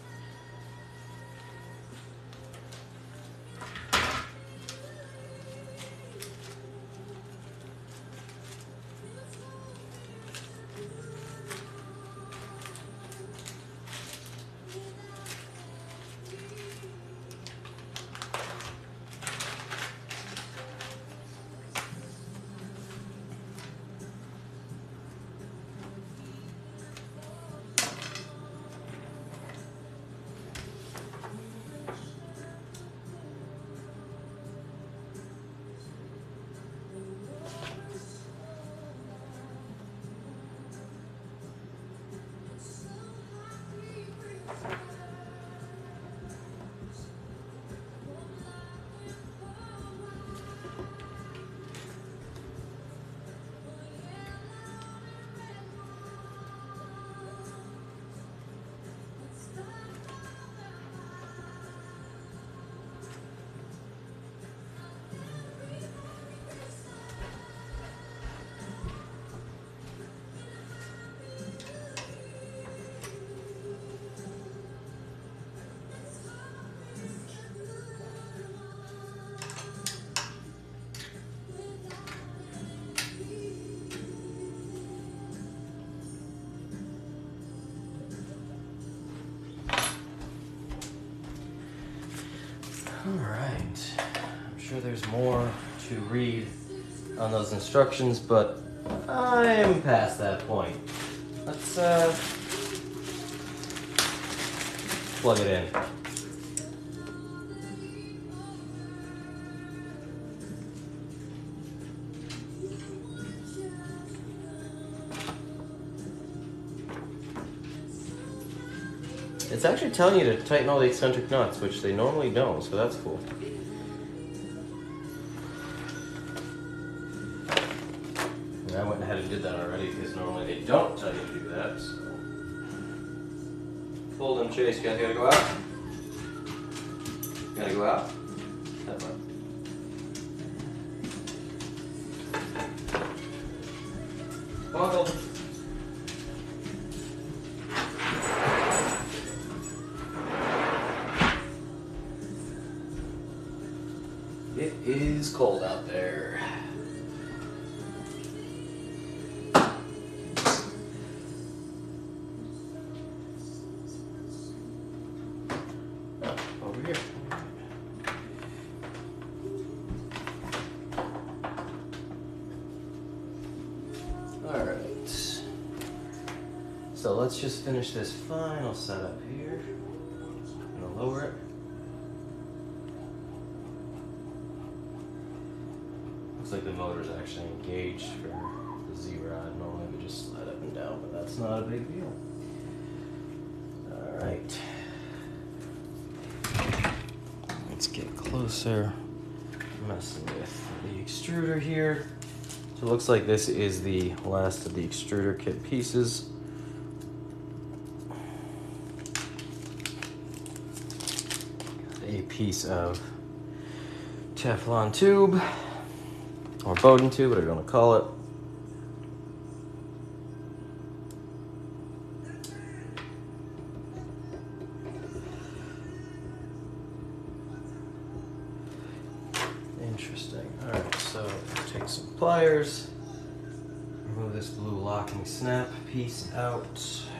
Alright, I'm sure there's more to read on those instructions, but I'm past that point. Let's plug it in. It's actually telling you to tighten all the eccentric nuts, which they normally don't, so that's cool. And I went ahead and did that already, because normally they don't tell you to do that, so. Fold and Chase, you guys gotta go out? Gotta go out? Have fun. Come on, Colton. It is cold out there. Over here. Alright. So let's just finish this final setup here. I'm gonna lower it. Looks like the motor's actually engaged for the Z-Rod. Normally we just slide up and down, but that's not a big deal. Alright. Let's get closer. Messing with the extruder here. So it looks like this is the last of the extruder kit pieces. A piece of Teflon tube, or Bowden tube, whatever you want to call it. Interesting. Alright, so take some pliers, remove this blue locking snap piece out.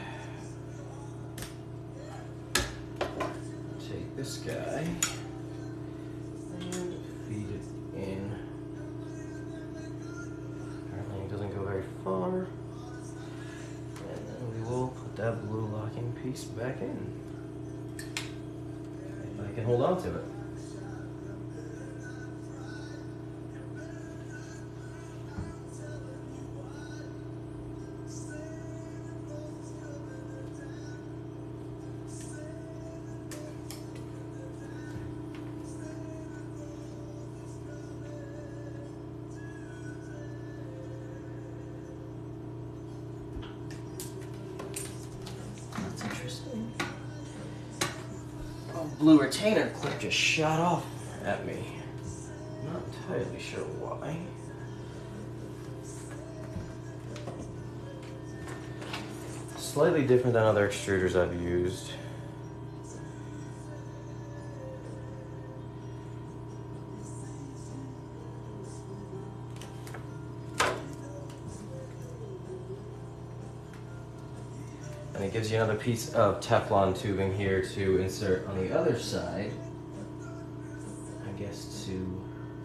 Take this guy and feed it in. Apparently it doesn't go very far. And then we will put that blue locking piece back in. If I can hold on to it. Interesting. Oh, blue retainer clip just shot off at me. Not entirely sure why. Slightly different than other extruders I've used. And it gives you another piece of Teflon tubing here to insert on the other side. I guess to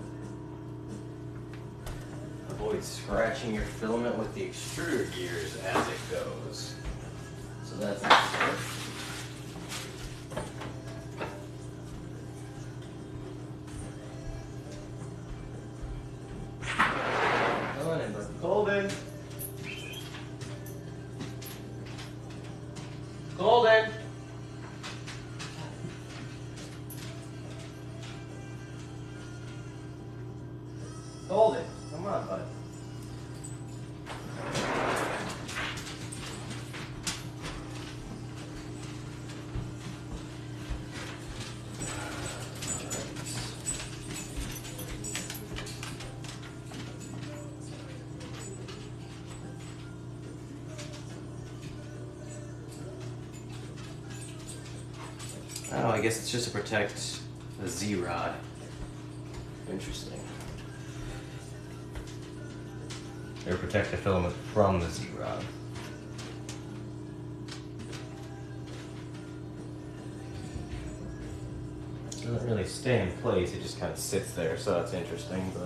avoid scratching your filament with the extruder gears as it goes. So that's interesting. Go on in, Golden. Golden! Golden, come on, bud. Oh, I guess it's just to protect the Z-Rod. Interesting. Or protect the filament from the Z-Rod. It doesn't really stay in place, it just kind of sits there, so that's interesting, but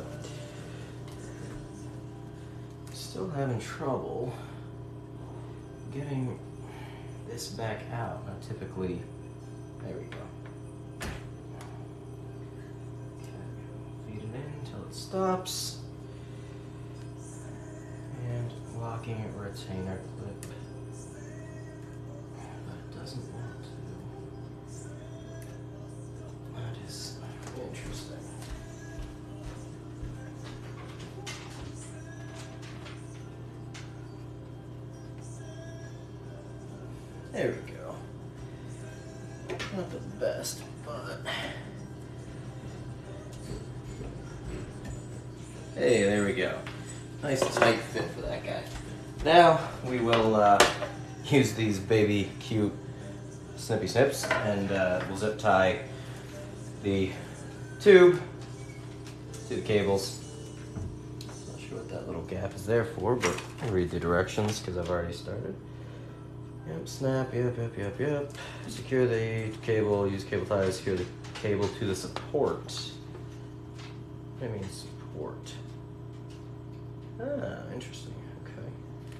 still having trouble getting this back out. Now typically, there we go. Okay, feed it in until it stops. And locking retainer clip. But it doesn't want to. That is interesting. There we go. Not the best, but hey, there we go. Nice tight fit for that guy. Now we will use these baby cute snippy snips, and we'll zip tie the tube to the cables. Not sure what that little gap is there for, but I'll read the directions because I've already started. Yep, snap, yep. Secure the cable, use cable tie to secure the cable to the support. What do you mean support? Ah, interesting, okay.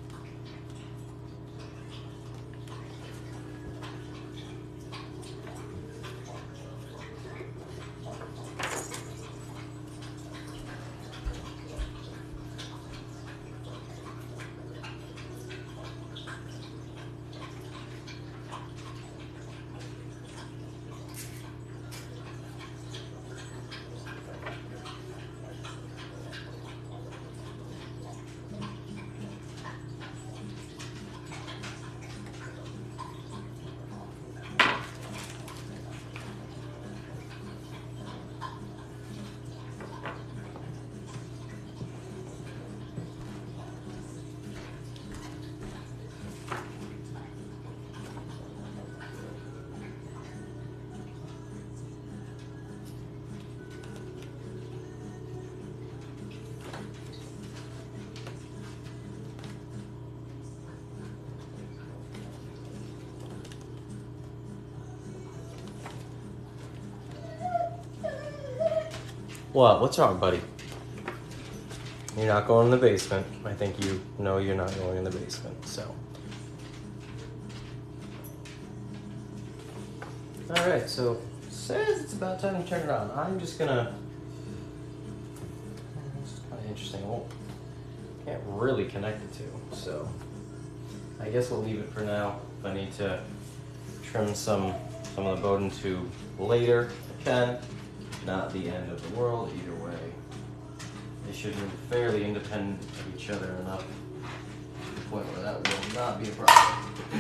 What? What's wrong, buddy? You're not going in the basement. I think you know you're not going in the basement, so. Alright, so it says it's about time to turn it on. I'm just gonna. It's kind of interesting. Well, can't really connect the two, so I guess we'll leave it for now. If I need to trim some of the Bowden tube later, I can. Not the end of the world either way. They should be fairly independent of each other enough to the point where that will not be a problem.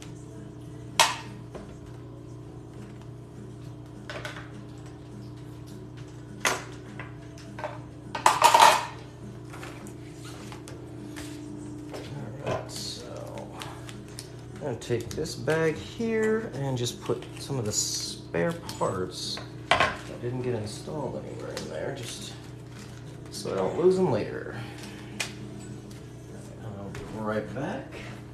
Alright, so I'm going to take this bag here and just put some of the spare parts that didn't get installed anywhere in there, just so I don't lose them later. I'll be right back.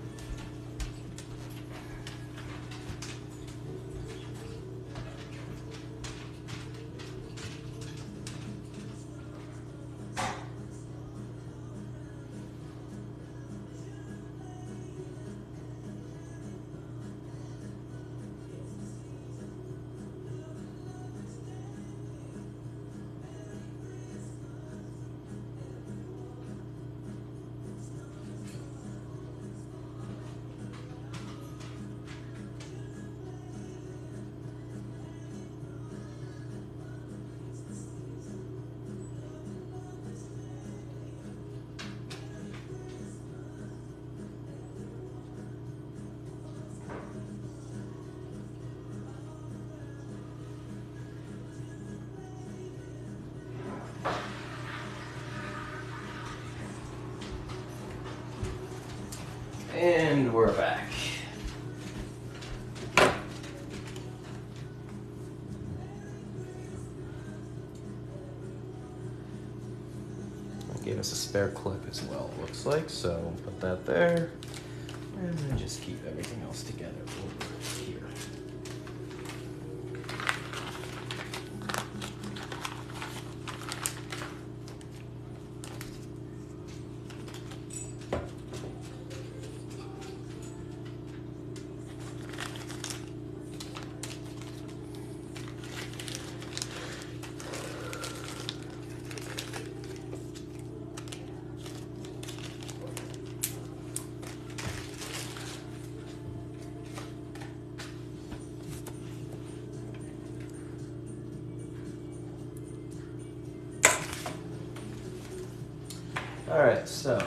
And we're back. I gave us a spare clip as well, it looks like, so put that there. And then just keep everything else together over here. Alright, so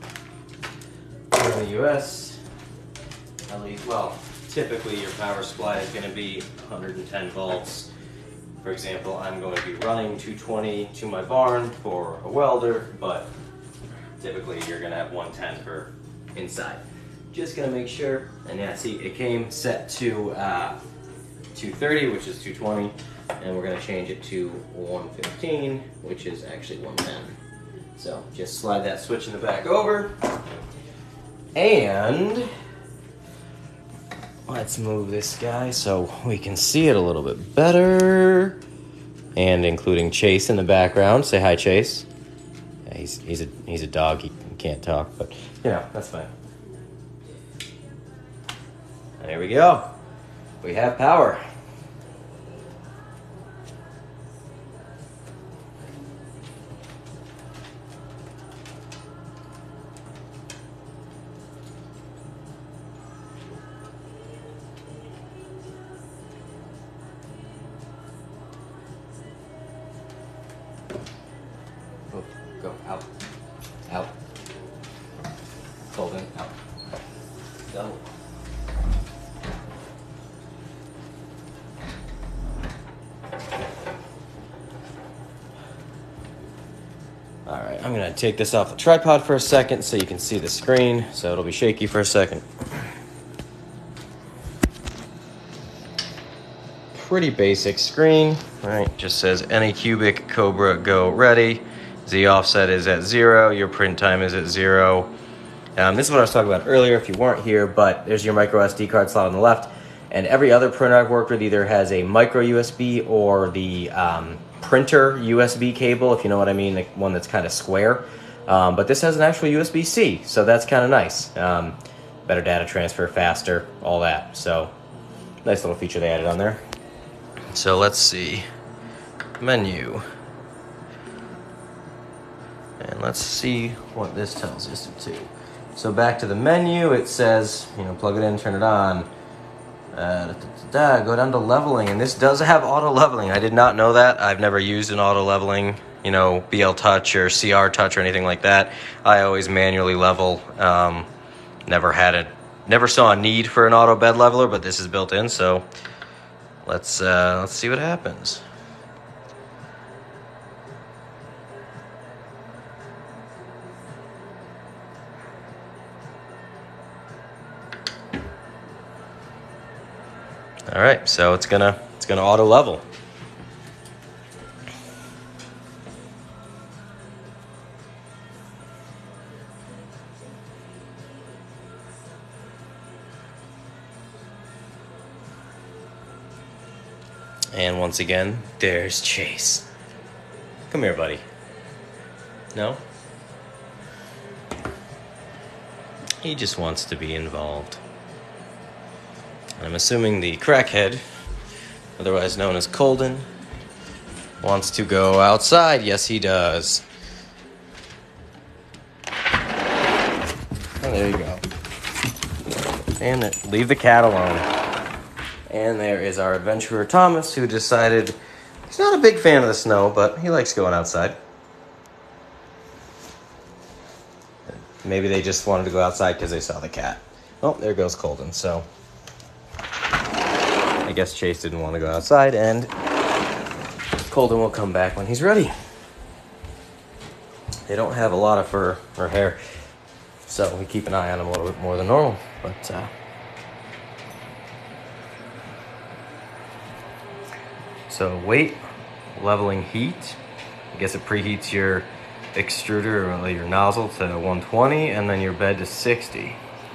in the US, at least, well, typically your power supply is going to be 110 volts. For example, I'm going to be running 220 to my barn for a welder, but typically you're going to have 110 for inside. Just gonna make sure, and yeah, see, it came set to 230, which is 220, and we're gonna change it to 115, which is actually 110. So just slide that switch in the back over, and let's move this guy so we can see it a little bit better. And including Chase in the background. Say hi, Chase. Yeah, he's a dog. He can't talk, but you know, that's fine. There we go. We have power. Oh, go out. Out. Fold in. Out. Go. Alright, I'm gonna take this off the tripod for a second so you can see the screen, so it'll be shaky for a second. Pretty basic screen, right? Just says Anycubic Cobra Go ready. Z offset is at 0, your print time is at 0. This is what I was talking about earlier if you weren't here, but there's your micro SD card slot on the left, and every other printer I've worked with either has a micro USB or the printer USB cable, if you know what I mean, the one that's kind of square. But this has an actual USB-C, so that's kind of nice. Better data transfer, faster, all that. So nice little feature they added on there. So let's see, menu, and let's see what this tells us to do. So back to the menu, it says, you know, plug it in, turn it on, go down to leveling, and this does have auto leveling. I did not know that. I've never used an auto leveling, you know, BL Touch or CR Touch or anything like that. I always manually level. Never saw a need for an auto bed leveler, but this is built in, so let's see what happens. All right, so it's gonna auto level. And once again, there's Chase. Come here, buddy. No? He just wants to be involved. I'm assuming the crackhead, otherwise known as Colden, wants to go outside. Yes, he does. Oh, there you go. And leave the cat alone. And there is our adventurer Thomas, who decided he's not a big fan of the snow, but he likes going outside. Maybe they just wanted to go outside because they saw the cat. Oh, there goes Colden, so I guess Chase didn't want to go outside, and Colden will come back when he's ready. They don't have a lot of fur or hair, so we keep an eye on them a little bit more than normal. But so weight, leveling heat. I guess it preheats your extruder or your nozzle to 120, and then your bed to 60.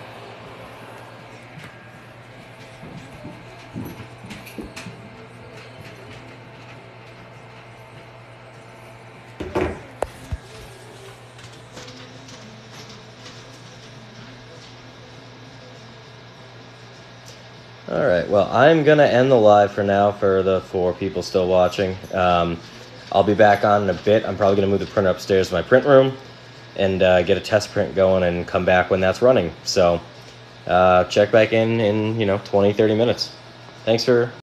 All right, well, I'm going to end the live for now for the 4 people still watching. I'll be back on in a bit. I'm probably going to move the printer upstairs to my print room and get a test print going and come back when that's running. So check back in 20, 30 minutes. Thanks for